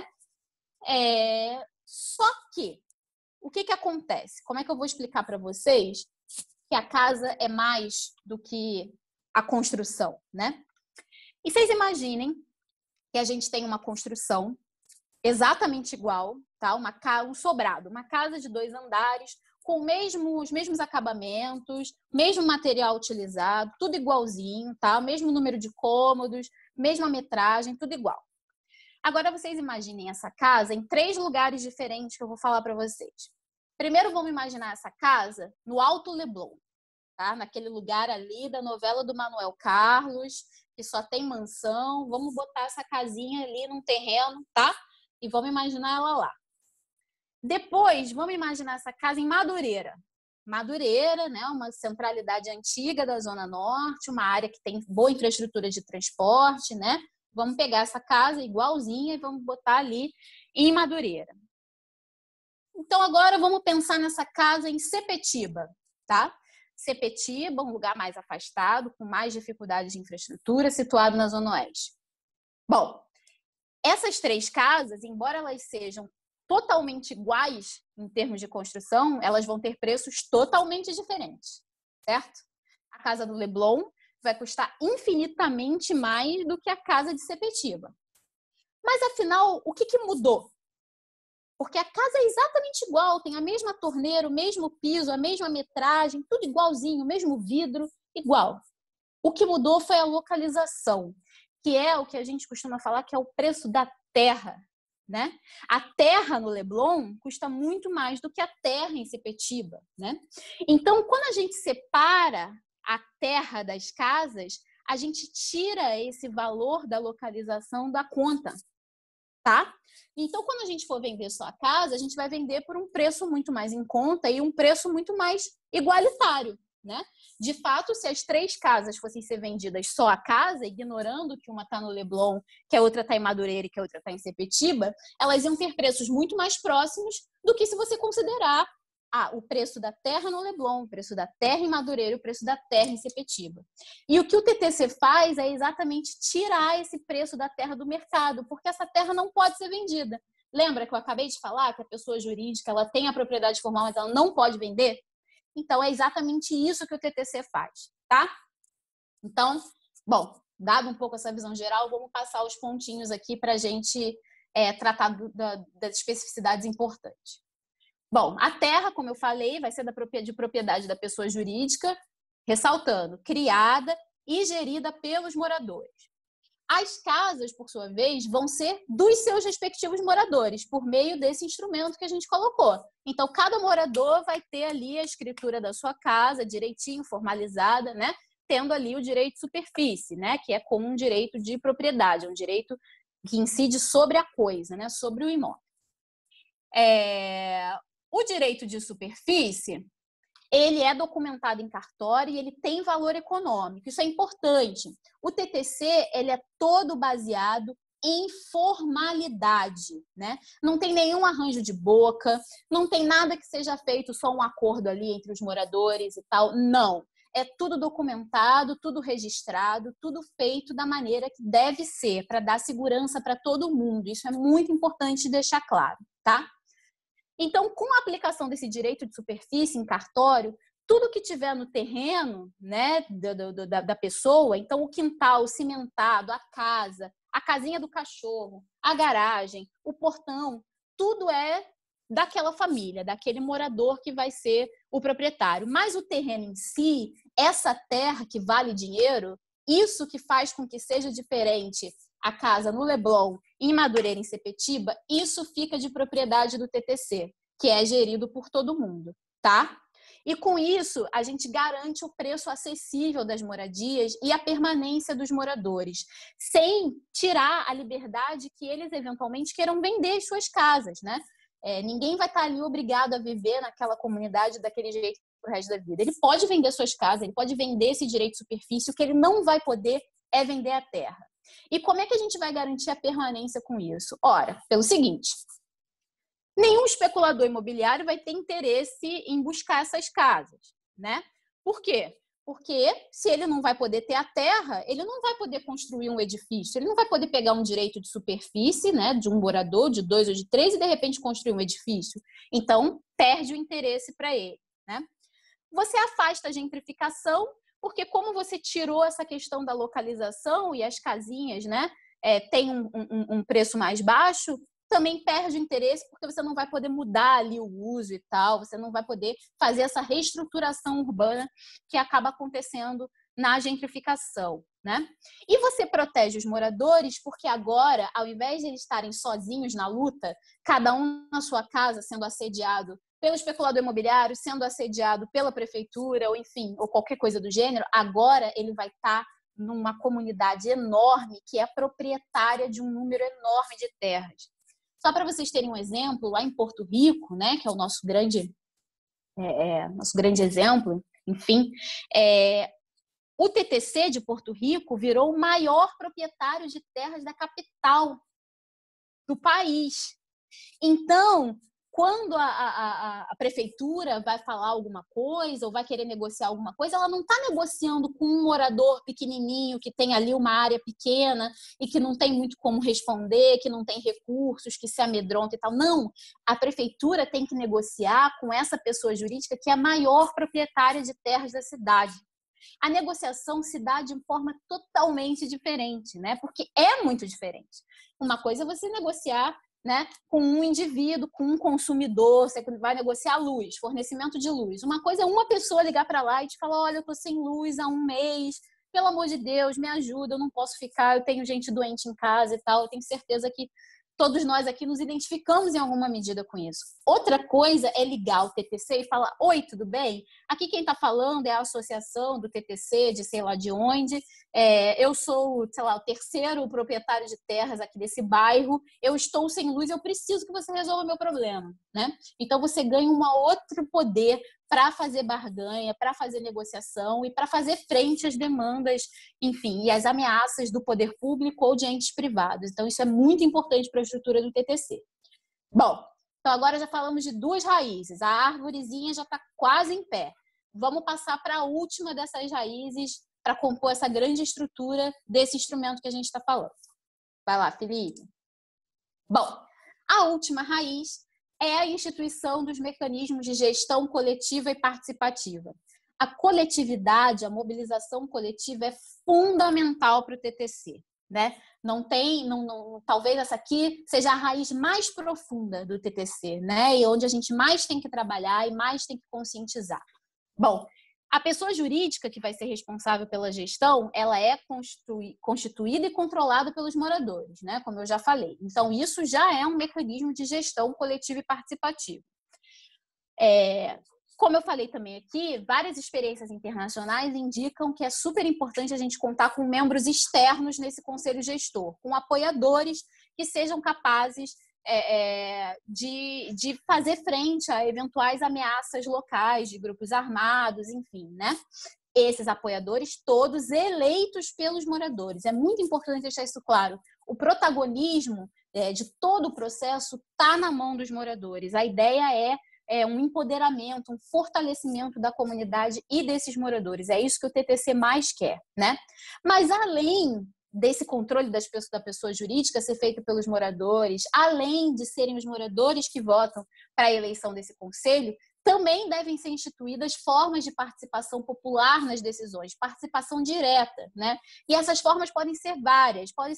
É... Só que, o que que acontece? Como é que eu vou explicar para vocês que a casa é mais do que a construção, né? E vocês imaginem que a gente tem uma construção exatamente igual, tá? Uma casa, um sobrado, uma casa de dois andares, com mesmo, os mesmos acabamentos, mesmo material utilizado, tudo igualzinho, tá? O mesmo número de cômodos, mesma metragem, tudo igual. Agora vocês imaginem essa casa em três lugares diferentes que eu vou falar para vocês. Primeiro vamos imaginar essa casa no Alto Leblon, tá? Naquele lugar ali da novela do Manuel Carlos, que só tem mansão. Vamos botar essa casinha ali num terreno, tá? E vamos imaginar ela lá. Depois, vamos imaginar essa casa em Madureira. Madureira, né? Uma centralidade antiga da Zona Norte, uma área que tem boa infraestrutura de transporte, né? Vamos pegar essa casa igualzinha e vamos botar ali em Madureira. Então, agora vamos pensar nessa casa em Sepetiba, tá? Sepetiba, um lugar mais afastado, com mais dificuldades de infraestrutura, situado na Zona Oeste. Bom, essas três casas, embora elas sejam totalmente iguais em termos de construção, elas vão ter preços totalmente diferentes, certo? A casa do Leblon vai custar infinitamente mais do que a casa de Sepetiba. Mas, afinal, o que que mudou? Porque a casa é exatamente igual, tem a mesma torneira, o mesmo piso, a mesma metragem, tudo igualzinho, o mesmo vidro, igual. O que mudou foi a localização, que é o que a gente costuma falar que é o preço da terra, né? A terra no Leblon custa muito mais do que a terra em Sepetiba, né? Então, quando a gente separa a terra das casas, a gente tira esse valor da localização da conta, tá? Então, quando a gente for vender sua casa, a gente vai vender por um preço muito mais em conta e um preço muito mais igualitário, né? De fato, se as três casas fossem ser vendidas só a casa, ignorando que uma está no Leblon, que a outra está em Madureira e que a outra está em Sepetiba, elas iam ter preços muito mais próximos do que se você considerar ah, o preço da terra no Leblon, o preço da terra em Madureira e o preço da terra em Sepetiba. E o que o T T C faz é exatamente tirar esse preço da terra do mercado, porque essa terra não pode ser vendida. Lembra que eu acabei de falar que a pessoa jurídica ela tem a propriedade formal, mas ela não pode vender? Então, é exatamente isso que o T T C faz, tá? Então, bom, dado um pouco essa visão geral, vamos passar os pontinhos aqui para a gente é, tratar do, da, das especificidades importantes. Bom, a terra, como eu falei, vai ser da, de propriedade da pessoa jurídica, ressaltando, criada e gerida pelos moradores. As casas, por sua vez, vão ser dos seus respectivos moradores, por meio desse instrumento que a gente colocou. Então, cada morador vai ter ali a escritura da sua casa, direitinho, formalizada, né? Tendo ali o direito de superfície, né? Que é como um direito de propriedade, um direito que incide sobre a coisa, né? Sobre o imóvel. É... O direito de superfície, ele é documentado em cartório e ele tem valor econômico. Isso é importante. O T T C, ele é todo baseado em formalidade, né? Não tem nenhum arranjo de boca, não tem nada que seja feito só um acordo ali entre os moradores e tal. Não. É tudo documentado, tudo registrado, tudo feito da maneira que deve ser, para dar segurança para todo mundo. Isso é muito importante deixar claro, tá? Então, com a aplicação desse direito de superfície em cartório, tudo que tiver no terreno, né, da, da, da pessoa, então o quintal, o cimentado, a casa, a casinha do cachorro, a garagem, o portão, tudo é daquela família, daquele morador que vai ser o proprietário. Mas o terreno em si, essa terra que vale dinheiro, isso que faz com que seja diferente a casa no Leblon, em Madureira, em Sepetiba, isso fica de propriedade do T T C, que é gerido por todo mundo, tá? E com isso, a gente garante o preço acessível das moradias e a permanência dos moradores, sem tirar a liberdade que eles eventualmente queiram vender as suas casas, né? É, ninguém vai estar ali obrigado a viver naquela comunidade daquele jeito pro resto da vida. Ele pode vender suas casas, ele pode vender esse direito de superfície, o que ele não vai poder é vender a terra. E como é que a gente vai garantir a permanência com isso? Ora, pelo seguinte, nenhum especulador imobiliário vai ter interesse em buscar essas casas, né? Por quê? Porque se ele não vai poder ter a terra, ele não vai poder construir um edifício, ele não vai poder pegar um direito de superfície, né, de um morador, de dois ou de três, e de repente construir um edifício. Então, perde o interesse para ele, né? Você afasta a gentrificação, porque como você tirou essa questão da localização e as casinhas, né, é, tem um, um, um preço mais baixo, também perde o interesse porque você não vai poder mudar ali o uso e tal, você não vai poder fazer essa reestruturação urbana que acaba acontecendo na gentrificação, né? E você protege os moradores porque agora, ao invés de eles estarem sozinhos na luta, cada um na sua casa sendo assediado pelo especulador imobiliário, sendo assediado pela prefeitura, ou enfim, ou qualquer coisa do gênero, agora ele vai estar numa comunidade enorme que é proprietária de um número enorme de terras. Só para vocês terem um exemplo, lá em Porto Rico, né, que é o nosso grande, é, é, nosso grande exemplo, enfim, é, o T T C de Porto Rico virou o maior proprietário de terras da capital do país. Então, quando a, a, a prefeitura vai falar alguma coisa ou vai querer negociar alguma coisa, ela não está negociando com um morador pequenininho que tem ali uma área pequena e que não tem muito como responder, que não tem recursos, que se amedronta e tal. Não, a prefeitura tem que negociar com essa pessoa jurídica que é a maior proprietária de terras da cidade. A negociação se dá de forma totalmente diferente, né? Porque é muito diferente. Uma coisa é você negociar, né, com um indivíduo, com um consumidor, você vai negociar luz, fornecimento de luz. Uma coisa é uma pessoa ligar para lá e te falar, olha, eu tô sem luz há um mês, pelo amor de Deus, me ajuda, eu não posso ficar, eu tenho gente doente em casa e tal, eu tenho certeza que todos nós aqui nos identificamos em alguma medida com isso. Outra coisa é ligar o T T C e falar, oi, tudo bem? Aqui quem está falando é a associação do T T C, de sei lá de onde. É, eu sou, sei lá, o terceiro proprietário de terras aqui desse bairro. Eu estou sem luz, eu preciso que você resolva meu problema, né? Então você ganha um outro poder para fazer barganha, para fazer negociação e para fazer frente às demandas, enfim, e às ameaças do poder público ou de entes privados. Então, isso é muito importante para a estrutura do T T C. Bom, então agora já falamos de duas raízes. A árvorezinha já está quase em pé. Vamos passar para a última dessas raízes para compor essa grande estrutura desse instrumento que a gente está falando. Vai lá, Felipe. Bom, a última raiz é a instituição dos mecanismos de gestão coletiva e participativa. A coletividade, a mobilização coletiva é fundamental para o T T C, né? Não tem, não, não, talvez essa aqui seja a raiz mais profunda do T T C, né? E onde a gente mais tem que trabalhar e mais tem que conscientizar. Bom, a pessoa jurídica que vai ser responsável pela gestão, ela é constituída e controlada pelos moradores, né? Como eu já falei. Então, isso já é um mecanismo de gestão coletiva e participativa. É, como eu falei também aqui, várias experiências internacionais indicam que é super importante a gente contar com membros externos nesse conselho gestor, com apoiadores que sejam capazes É, é, de, de fazer frente a eventuais ameaças locais de grupos armados, enfim, né? Esses apoiadores todos eleitos pelos moradores. É muito importante deixar isso claro. O protagonismo é, de todo o processo está na mão dos moradores. A ideia é, é um empoderamento, um fortalecimento da comunidade e desses moradores. É isso que o T T C mais quer, né? Mas além desse controle das pessoas, da pessoa jurídica ser feito pelos moradores, além de serem os moradores que votam para a eleição desse conselho, também devem ser instituídas formas de participação popular nas decisões, participação direta, né? E essas formas podem ser várias, podem ser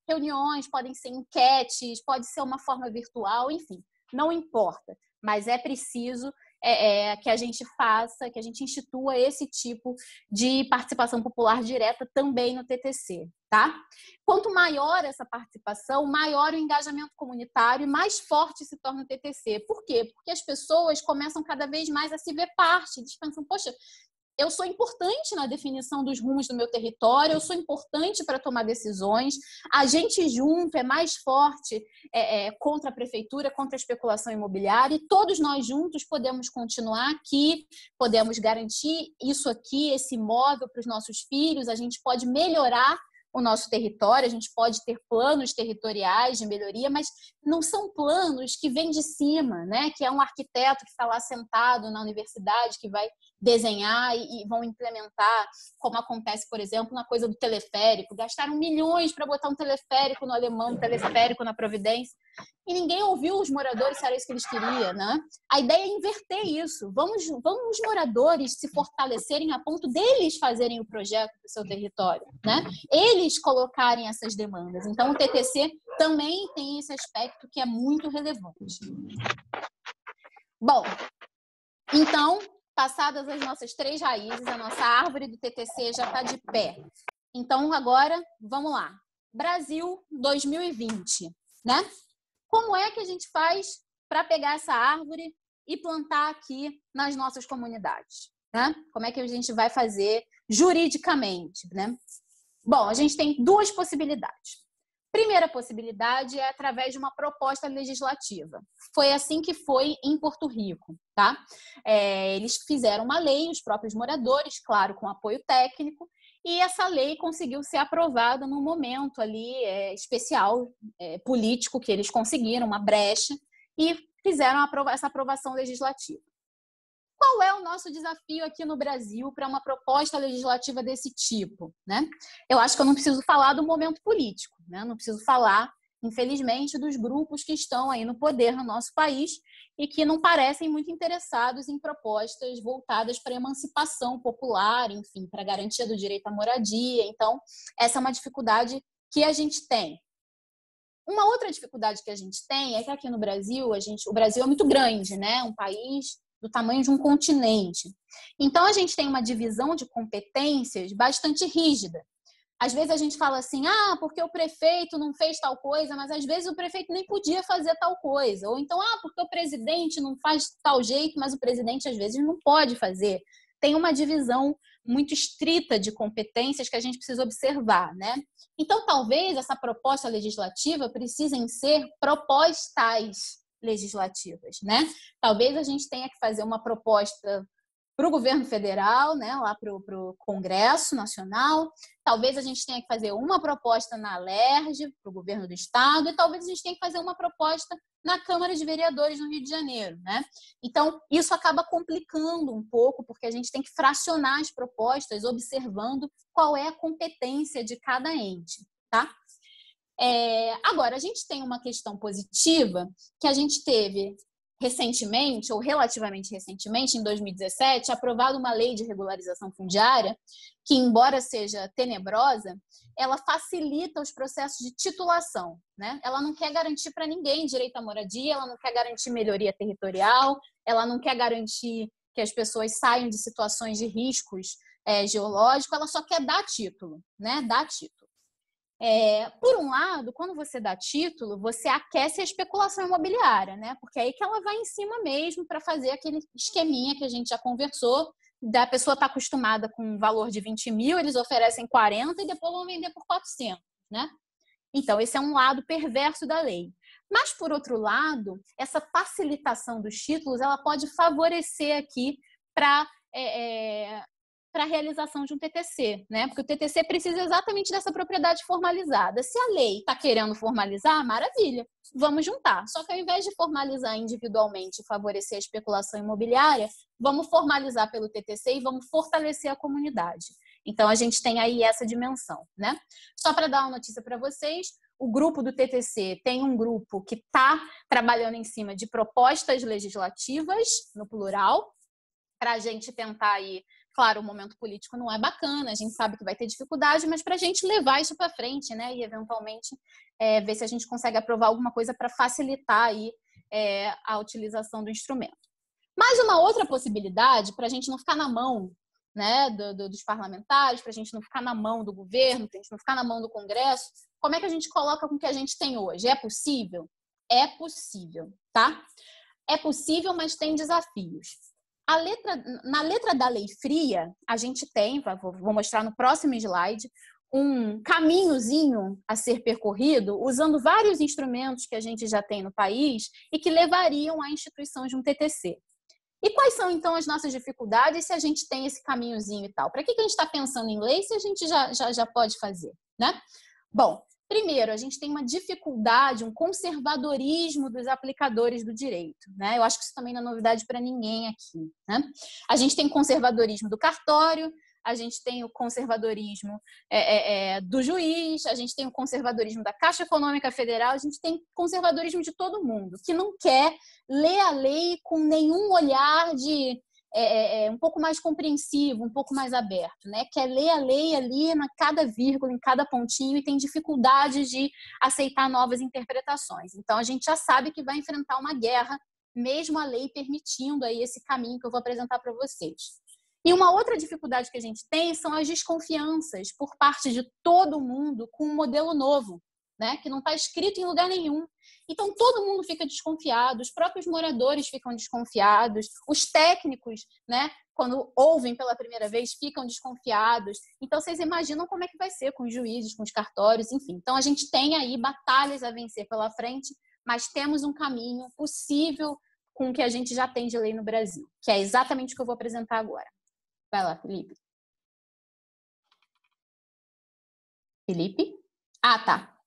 reuniões, podem ser enquetes, pode ser uma forma virtual, enfim, não importa. Mas é preciso é, é, que a gente faça, que a gente institua esse tipo de participação popular direta também no T T C, tá? Quanto maior essa participação, maior o engajamento comunitário e mais forte se torna o T T C. Por quê? Porque as pessoas começam cada vez mais a se ver parte, eles pensam, poxa, eu sou importante na definição dos rumos do meu território, eu sou importante para tomar decisões, a gente junto é mais forte é, é, contra a prefeitura, contra a especulação imobiliária, e todos nós juntos podemos continuar aqui, podemos garantir isso aqui, esse imóvel para os nossos filhos, a gente pode melhorar o nosso território, a gente pode ter planos territoriais de melhoria, mas não são planos que vêm de cima, né? Que é um arquiteto que está lá sentado na universidade, que vai desenhar e, e vão implementar, como acontece, por exemplo, na coisa do teleférico. Gastaram milhões para botar um teleférico no Alemão, um teleférico na Providência, e ninguém ouviu os moradores se era isso que eles queriam, né? A ideia é inverter isso. Vamos, vamos os moradores se fortalecerem a ponto deles fazerem o projeto do seu território, né? Eles colocarem essas demandas. Então, o T T C também tem esse aspecto que é muito relevante. Bom, então, passadas as nossas três raízes, a nossa árvore do T T C já está de pé. Então, agora, vamos lá. Brasil dois mil e vinte, né? Como é que a gente faz para pegar essa árvore e plantar aqui nas nossas comunidades, né? Como é que a gente vai fazer juridicamente, né? Bom, a gente tem duas possibilidades. Primeira possibilidade é através de uma proposta legislativa. Foi assim que foi em Porto Rico, tá? É, eles fizeram uma lei, os próprios moradores, claro, com apoio técnico, e essa lei conseguiu ser aprovada num momento ali é, especial, é, político, que eles conseguiram, uma brecha, e fizeram aprova- essa aprovação legislativa. Qual é o nosso desafio aqui no Brasil para uma proposta legislativa desse tipo, né? Eu acho que eu não preciso falar do momento político, né? Não preciso falar, infelizmente, dos grupos que estão aí no poder no nosso país e que não parecem muito interessados em propostas voltadas para a emancipação popular, enfim, para a garantia do direito à moradia. Então, essa é uma dificuldade que a gente tem. Uma outra dificuldade que a gente tem é que aqui no Brasil, a gente, o Brasil é muito grande, né? Um país do tamanho de um continente. Então, a gente tem uma divisão de competências bastante rígida. Às vezes a gente fala assim, ah, porque o prefeito não fez tal coisa, mas às vezes o prefeito nem podia fazer tal coisa. Ou então, ah, porque o presidente não faz tal jeito, mas o presidente às vezes não pode fazer. Tem uma divisão muito estrita de competências que a gente precisa observar, né? Então, talvez essa proposta legislativa precisem ser propostas legislativas, né? Talvez a gente tenha que fazer uma proposta para o governo federal, né, lá para o Congresso Nacional, talvez a gente tenha que fazer uma proposta na Alerj, para o governo do estado, e talvez a gente tenha que fazer uma proposta na Câmara de Vereadores no Rio de Janeiro, né? Então, isso acaba complicando um pouco, porque a gente tem que fracionar as propostas, observando qual é a competência de cada ente, tá? É, agora, a gente tem uma questão positiva que a gente teve recentemente, ou relativamente recentemente, em dois mil e dezessete, aprovada uma lei de regularização fundiária que, embora seja tenebrosa, ela facilita os processos de titulação, né? Ela não quer garantir para ninguém direito à moradia, ela não quer garantir melhoria territorial, ela não quer garantir que as pessoas saiam de situações de riscos é, geológicos, ela só quer dar título, né? Dar título. É, por um lado, quando você dá título, você aquece a especulação imobiliária, né? Porque é aí que ela vai em cima mesmo para fazer aquele esqueminha que a gente já conversou, da pessoa estar tá acostumada com um valor de vinte mil, eles oferecem quarenta e depois vão vender por quatrocentos, né? Então, esse é um lado perverso da lei. Mas, por outro lado, essa facilitação dos títulos, ela pode favorecer aqui para... É, é, para a realização de um T T C, né? Porque o T T C precisa exatamente dessa propriedade formalizada. Se a lei está querendo formalizar, maravilha, vamos juntar. Só que ao invés de formalizar individualmente e favorecer a especulação imobiliária, vamos formalizar pelo T T C e vamos fortalecer a comunidade. Então, a gente tem aí essa dimensão, né? Só para dar uma notícia para vocês, o grupo do T T C tem um grupo que está trabalhando em cima de propostas legislativas, no plural, para a gente tentar aí Claro, o momento político não é bacana, a gente sabe que vai ter dificuldade, mas para a gente levar isso para frente, né? E eventualmente é, ver se a gente consegue aprovar alguma coisa para facilitar aí, é, a utilização do instrumento. Mas uma outra possibilidade, para a gente não ficar na mão, né, do, do, dos parlamentares, para a gente não ficar na mão do governo, para a gente não ficar na mão do Congresso, como é que a gente coloca com o que a gente tem hoje? É possível? É possível, tá? É possível, mas tem desafios. A letra, na letra da lei fria, a gente tem, vou mostrar no próximo slide, um caminhozinho a ser percorrido usando vários instrumentos que a gente já tem no país e que levariam à instituição de um T T C. E quais são, então, as nossas dificuldades se a gente tem esse caminhozinho e tal? Para que a gente está pensando em lei se a gente já, já, já pode fazer, né? Bom, primeiro, a gente tem uma dificuldade, um conservadorismo dos aplicadores do direito, né? Eu acho que isso também não é novidade para ninguém aqui, né? A gente tem conservadorismo do cartório, a gente tem o conservadorismo é, é, é, do juiz, a gente tem o conservadorismo da Caixa Econômica Federal, a gente tem conservadorismo de todo mundo, que não quer ler a lei com nenhum olhar de é, é, um pouco mais compreensivo, um pouco mais aberto, né? Quer ler a lei ali na cada vírgula, em cada pontinho, e tem dificuldade de aceitar novas interpretações. Então, a gente já sabe que vai enfrentar uma guerra, mesmo a lei permitindo aí esse caminho que eu vou apresentar para vocês. E uma outra dificuldade que a gente tem são as desconfianças por parte de todo mundo com um modelo novo, né? Que não está escrito em lugar nenhum. Então, todo mundo fica desconfiado, os próprios moradores ficam desconfiados, os técnicos, né, quando ouvem pela primeira vez, ficam desconfiados. Então, vocês imaginam como é que vai ser com os juízes, com os cartórios, enfim. Então, a gente tem aí batalhas a vencer pela frente, mas temos um caminho possível com o que a gente já tem de lei no Brasil, que é exatamente o que eu vou apresentar agora. Vai lá, Felipe. Felipe? Ah, tá.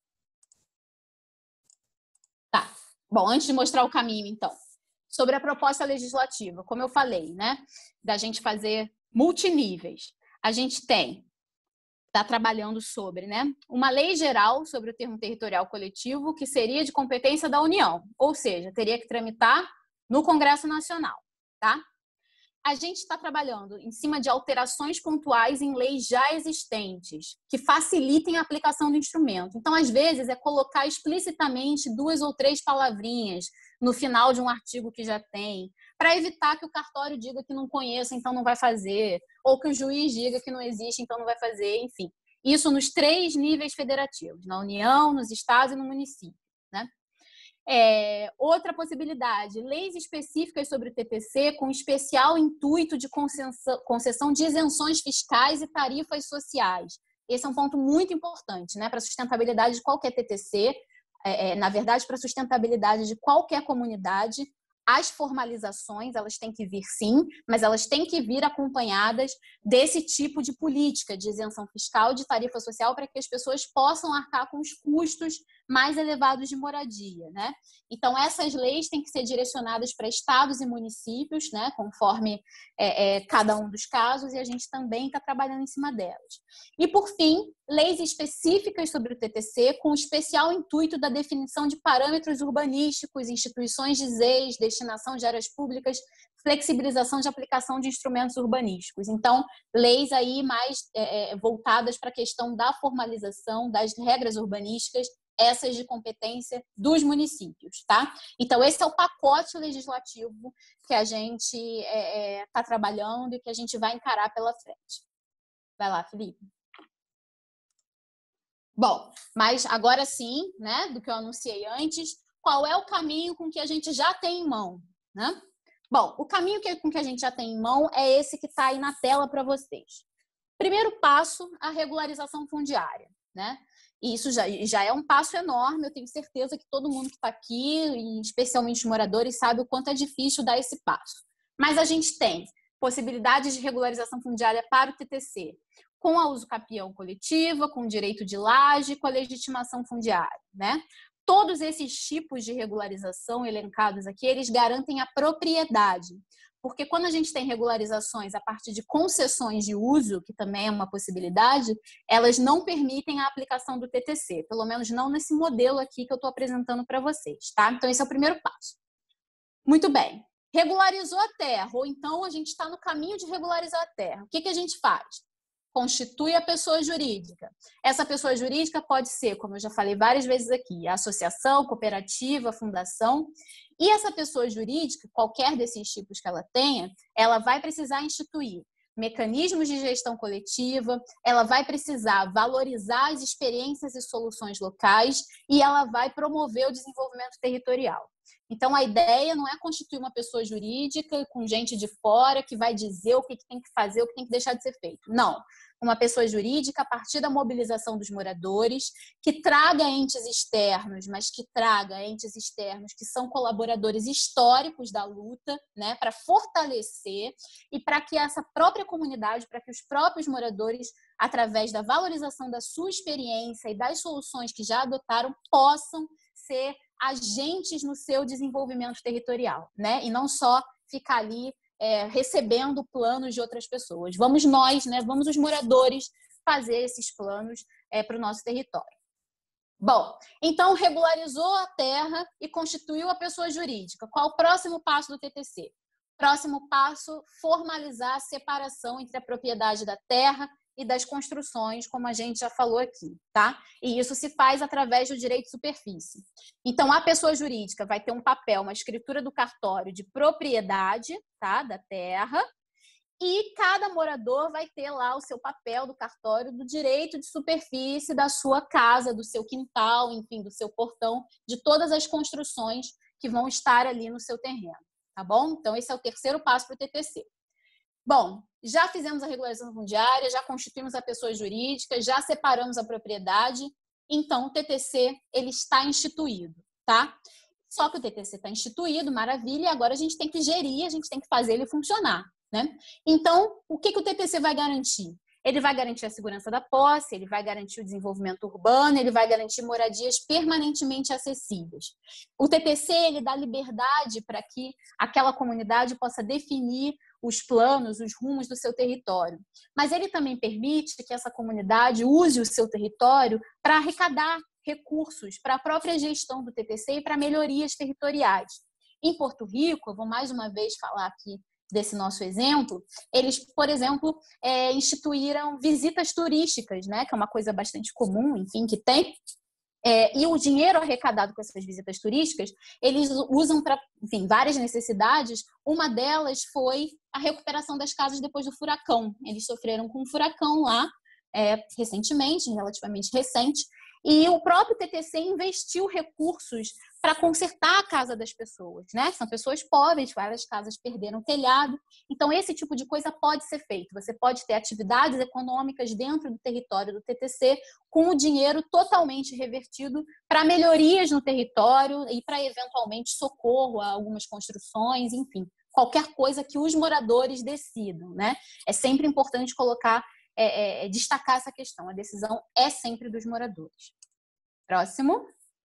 Tá. Bom, antes de mostrar o caminho, então, sobre a proposta legislativa, como eu falei, né, da gente fazer multiníveis, a gente tem, está trabalhando sobre, né, uma lei geral sobre o termo territorial coletivo que seria de competência da União, ou seja, teria que tramitar no Congresso Nacional, tá? A gente está trabalhando em cima de alterações pontuais em leis já existentes, que facilitem a aplicação do instrumento. Então, às vezes, é colocar explicitamente duas ou três palavrinhas no final de um artigo que já tem, para evitar que o cartório diga que não conhece, então não vai fazer, ou que o juiz diga que não existe, então não vai fazer, enfim. Isso nos três níveis federativos, na União, nos estados e no município, né? É, outra possibilidade, leis específicas sobre o T T C com especial intuito de concessão, concessão de isenções fiscais e tarifas sociais. Esse é um ponto muito importante, né, para a sustentabilidade de qualquer T T C, é, é, na verdade, para a sustentabilidade de qualquer comunidade. As formalizações, elas têm que vir sim, mas elas têm que vir acompanhadas desse tipo de política de isenção fiscal, de tarifa social, para que as pessoas possam arcar com os custos mais elevados de moradia, né? Então, essas leis têm que ser direcionadas para estados e municípios, né? Conforme é, é, cada um dos casos, e a gente também está trabalhando em cima delas. E, por fim, leis específicas sobre o T T C, com especial intuito da definição de parâmetros urbanísticos, instituições de zeis, destinação de áreas públicas, flexibilização de aplicação de instrumentos urbanísticos. Então, leis aí mais é, voltadas para a questão da formalização das regras urbanísticas, essas de competência dos municípios, tá? Então, esse é o pacote legislativo que a gente está é, é, trabalhando e que a gente vai encarar pela frente. Vai lá, Felipe. Bom, mas agora sim, né, do que eu anunciei antes, qual é o caminho com que a gente já tem em mão, né? Bom, o caminho que, com que a gente já tem em mão é esse que está aí na tela para vocês. Primeiro passo, a regularização fundiária, né? E isso já, já é um passo enorme, eu tenho certeza que todo mundo que está aqui, e especialmente os moradores, sabe o quanto é difícil dar esse passo. Mas a gente tem possibilidades de regularização fundiária para o T T C, com a usucapião coletiva, com o direito de laje, com a legitimação fundiária, né? Todos esses tipos de regularização elencados aqui, eles garantem a propriedade. Porque quando a gente tem regularizações a partir de concessões de uso, que também é uma possibilidade, elas não permitem a aplicação do T T C, pelo menos não nesse modelo aqui que eu estou apresentando para vocês, tá? Então, esse é o primeiro passo. Muito bem. regularizou a terra, ou então a gente está no caminho de regularizar a terra. O que, que a gente faz? Constitui a pessoa jurídica. Essa pessoa jurídica pode ser, como eu já falei várias vezes aqui, a associação, cooperativa, fundação. E essa pessoa jurídica, qualquer desses tipos que ela tenha, ela vai precisar instituir mecanismos de gestão coletiva, ela vai precisar valorizar as experiências e soluções locais e ela vai promover o desenvolvimento territorial. Então, a ideia não é constituir uma pessoa jurídica com gente de fora que vai dizer o que tem que fazer, o que tem que deixar de ser feito. Não. Uma pessoa jurídica a partir da mobilização dos moradores, que traga entes externos, mas que traga entes externos que são colaboradores históricos da luta, né, para fortalecer e para que essa própria comunidade, para que os próprios moradores, através da valorização da sua experiência e das soluções que já adotaram, possam ser agentes no seu desenvolvimento territorial, né? E não só ficar ali é, recebendo planos de outras pessoas. Vamos nós, né? Vamos os moradores fazer esses planos é, para o nosso território. Bom, então regularizou a terra e constituiu a pessoa jurídica. Qual o próximo passo do T T C? Próximo passo, formalizar a separação entre a propriedade da terra e das construções, como a gente já falou aqui, tá? E isso se faz através do direito de superfície. Então, a pessoa jurídica vai ter um papel, uma escritura do cartório de propriedade, tá? Da terra, e cada morador vai ter lá o seu papel do cartório do direito de superfície da sua casa, do seu quintal, enfim, do seu portão, de todas as construções que vão estar ali no seu terreno, tá bom? Então, esse é o terceiro passo para o T T C. Bom, já fizemos a regularização fundiária, já constituímos a pessoa jurídica, já separamos a propriedade, então o T T C ele está instituído, tá? Só que o T T C está instituído, maravilha, e agora a gente tem que gerir, a gente tem que fazer ele funcionar, né? Então, o que, que o T T C vai garantir? Ele vai garantir a segurança da posse, ele vai garantir o desenvolvimento urbano, ele vai garantir moradias permanentemente acessíveis. O T T C ele dá liberdade para que aquela comunidade possa definir os planos, os rumos do seu território. Mas ele também permite que essa comunidade use o seu território para arrecadar recursos para a própria gestão do T T C e para melhorias territoriais. Em Porto Rico, eu vou mais uma vez falar aqui desse nosso exemplo, eles, por exemplo, é, instituíram visitas turísticas, né, que é uma coisa bastante comum, enfim, que tem. É, e o dinheiro arrecadado com essas visitas turísticas, eles usam para, enfim, várias necessidades. Uma delas foi a recuperação das casas depois do furacão. Eles sofreram com um furacão lá, é, recentemente, relativamente recente, e o próprio T T C investiu recursos para consertar a casa das pessoas, né? São pessoas pobres, várias casas perderam o telhado. Então, esse tipo de coisa pode ser feito. Você pode ter atividades econômicas dentro do território do T T C com o dinheiro totalmente revertido para melhorias no território e para, eventualmente, socorro a algumas construções, enfim, qualquer coisa que os moradores decidam, né? É sempre importante colocar É, é, destacar essa questão. A decisão é sempre dos moradores. Próximo.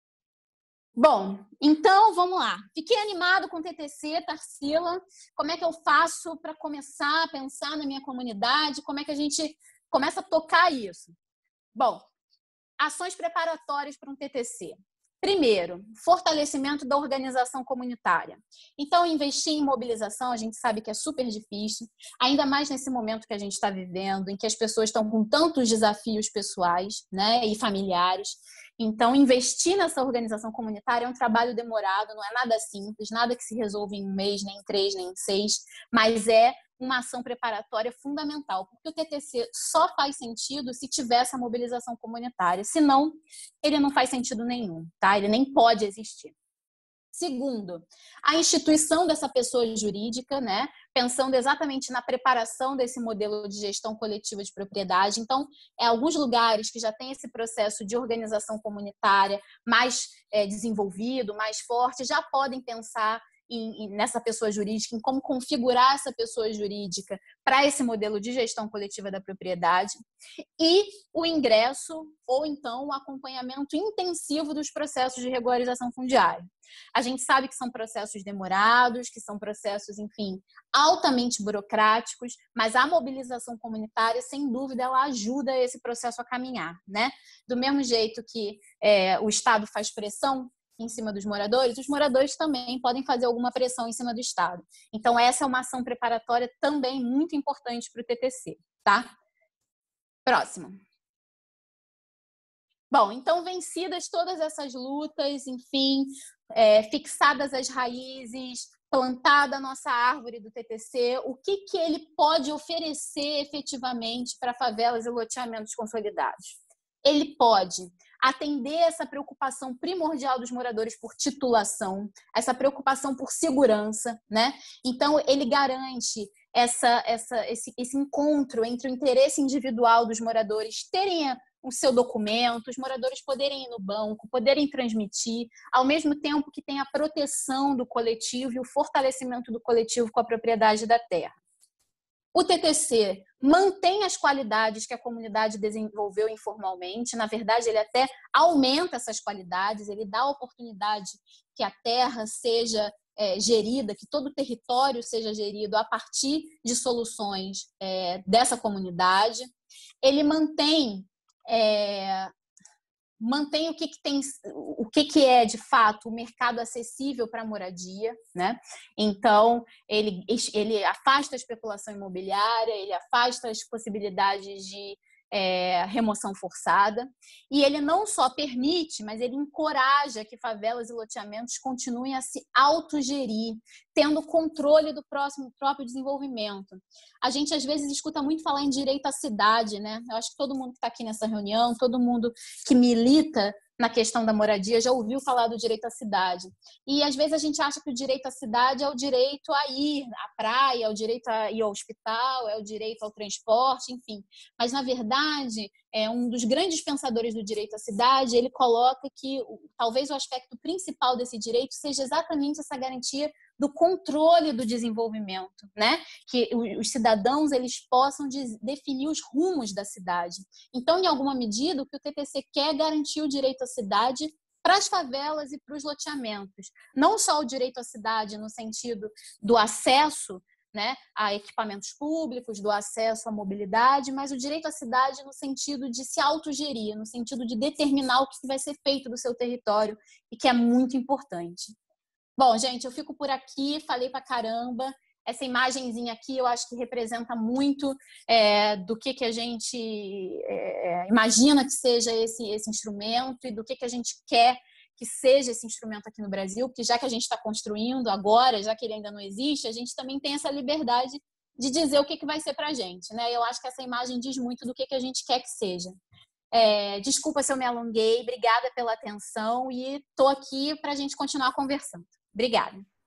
Bom, então vamos lá. Fiquei animado com o T T C, Tarsila. Como é que eu faço para começar a pensar na minha comunidade? Como é que a gente começa a tocar isso? Bom, ações preparatórias para um T T C. Primeiro, fortalecimento da organização comunitária. Então, investir em mobilização, a gente sabe que é super difícil, ainda mais nesse momento que a gente está vivendo, em que as pessoas estão com tantos desafios pessoais, né, e familiares. Então, investir nessa organização comunitária é um trabalho demorado, não é nada simples, nada que se resolve em um mês, nem em três, nem em seis, mas é uma ação preparatória fundamental, porque o T T C só faz sentido se tiver essa mobilização comunitária, senão ele não faz sentido nenhum, tá? Ele nem pode existir. Segundo, a instituição dessa pessoa jurídica, né? Pensando exatamente na preparação desse modelo de gestão coletiva de propriedade. Então, é, alguns lugares que já tem esse processo de organização comunitária mais é, desenvolvido, mais forte, já podem pensar Em, em, nessa pessoa jurídica, em como configurar essa pessoa jurídica para esse modelo de gestão coletiva da propriedade, e o ingresso ou então o acompanhamento intensivo dos processos de regularização fundiária. A gente sabe que são processos demorados, que são processos, enfim, altamente burocráticos, mas a mobilização comunitária, sem dúvida, ela ajuda esse processo a caminhar, né? Do mesmo jeito que é, o Estado faz pressão em cima dos moradores, os moradores também podem fazer alguma pressão em cima do Estado. Então, essa é uma ação preparatória também muito importante para o T T C, tá? Próximo. Bom, então, vencidas todas essas lutas, enfim, é, fixadas as raízes, plantada a nossa árvore do T T C, o que, que ele pode oferecer efetivamente para favelas e loteamentos consolidados? Ele pode atender essa preocupação primordial dos moradores por titulação, essa preocupação por segurança, né? Então, ele garante essa, essa, esse, esse encontro entre o interesse individual dos moradores terem o seu documento, os moradores poderem ir no banco, poderem transmitir, ao mesmo tempo que tem a proteção do coletivo e o fortalecimento do coletivo com a propriedade da terra. O T T C mantém as qualidades que a comunidade desenvolveu informalmente, na verdade, ele até aumenta essas qualidades, ele dá a oportunidade que a terra seja é, gerida, que todo o território seja gerido a partir de soluções é, dessa comunidade. Ele mantém É, mantém o que, que tem, o que, que é de fato o mercado acessível para a moradia, né? Então ele, ele afasta a especulação imobiliária, ele afasta as possibilidades de é, remoção forçada, e ele não só permite, mas ele encoraja que favelas e loteamentos continuem a se autogerir, tendo controle do próximo, próprio desenvolvimento. A gente, às vezes, escuta muito falar em direito à cidade, né? Eu acho que todo mundo que está aqui nessa reunião, todo mundo que milita na questão da moradia já ouviu falar do direito à cidade. E, às vezes, a gente acha que o direito à cidade é o direito a ir à praia, é o direito a ir ao hospital, é o direito ao transporte, enfim. Mas, na verdade, é um dos grandes pensadores do direito à cidade, ele coloca que talvez o aspecto principal desse direito seja exatamente essa garantia do controle do desenvolvimento, né? Que os cidadãos eles possam definir os rumos da cidade. Então, em alguma medida, o que o T T C quer é garantir o direito à cidade para as favelas e para os loteamentos. Não só o direito à cidade no sentido do acesso, né, a equipamentos públicos, do acesso à mobilidade, mas o direito à cidade no sentido de se autogerir, no sentido de determinar o que vai ser feito do seu território e que é muito importante. Bom, gente, eu fico por aqui, falei pra caramba. Essa imagenzinha aqui eu acho que representa muito é, do que, que a gente é, imagina que seja esse, esse instrumento e do que, que a gente quer que seja esse instrumento aqui no Brasil, porque já que a gente está construindo agora, já que ele ainda não existe, a gente também tem essa liberdade de dizer o que, que vai ser pra gente, né? Eu acho que essa imagem diz muito do que, que a gente quer que seja. É, desculpa se eu me alonguei, obrigada pela atenção e estou aqui para a gente continuar conversando. Obrigada.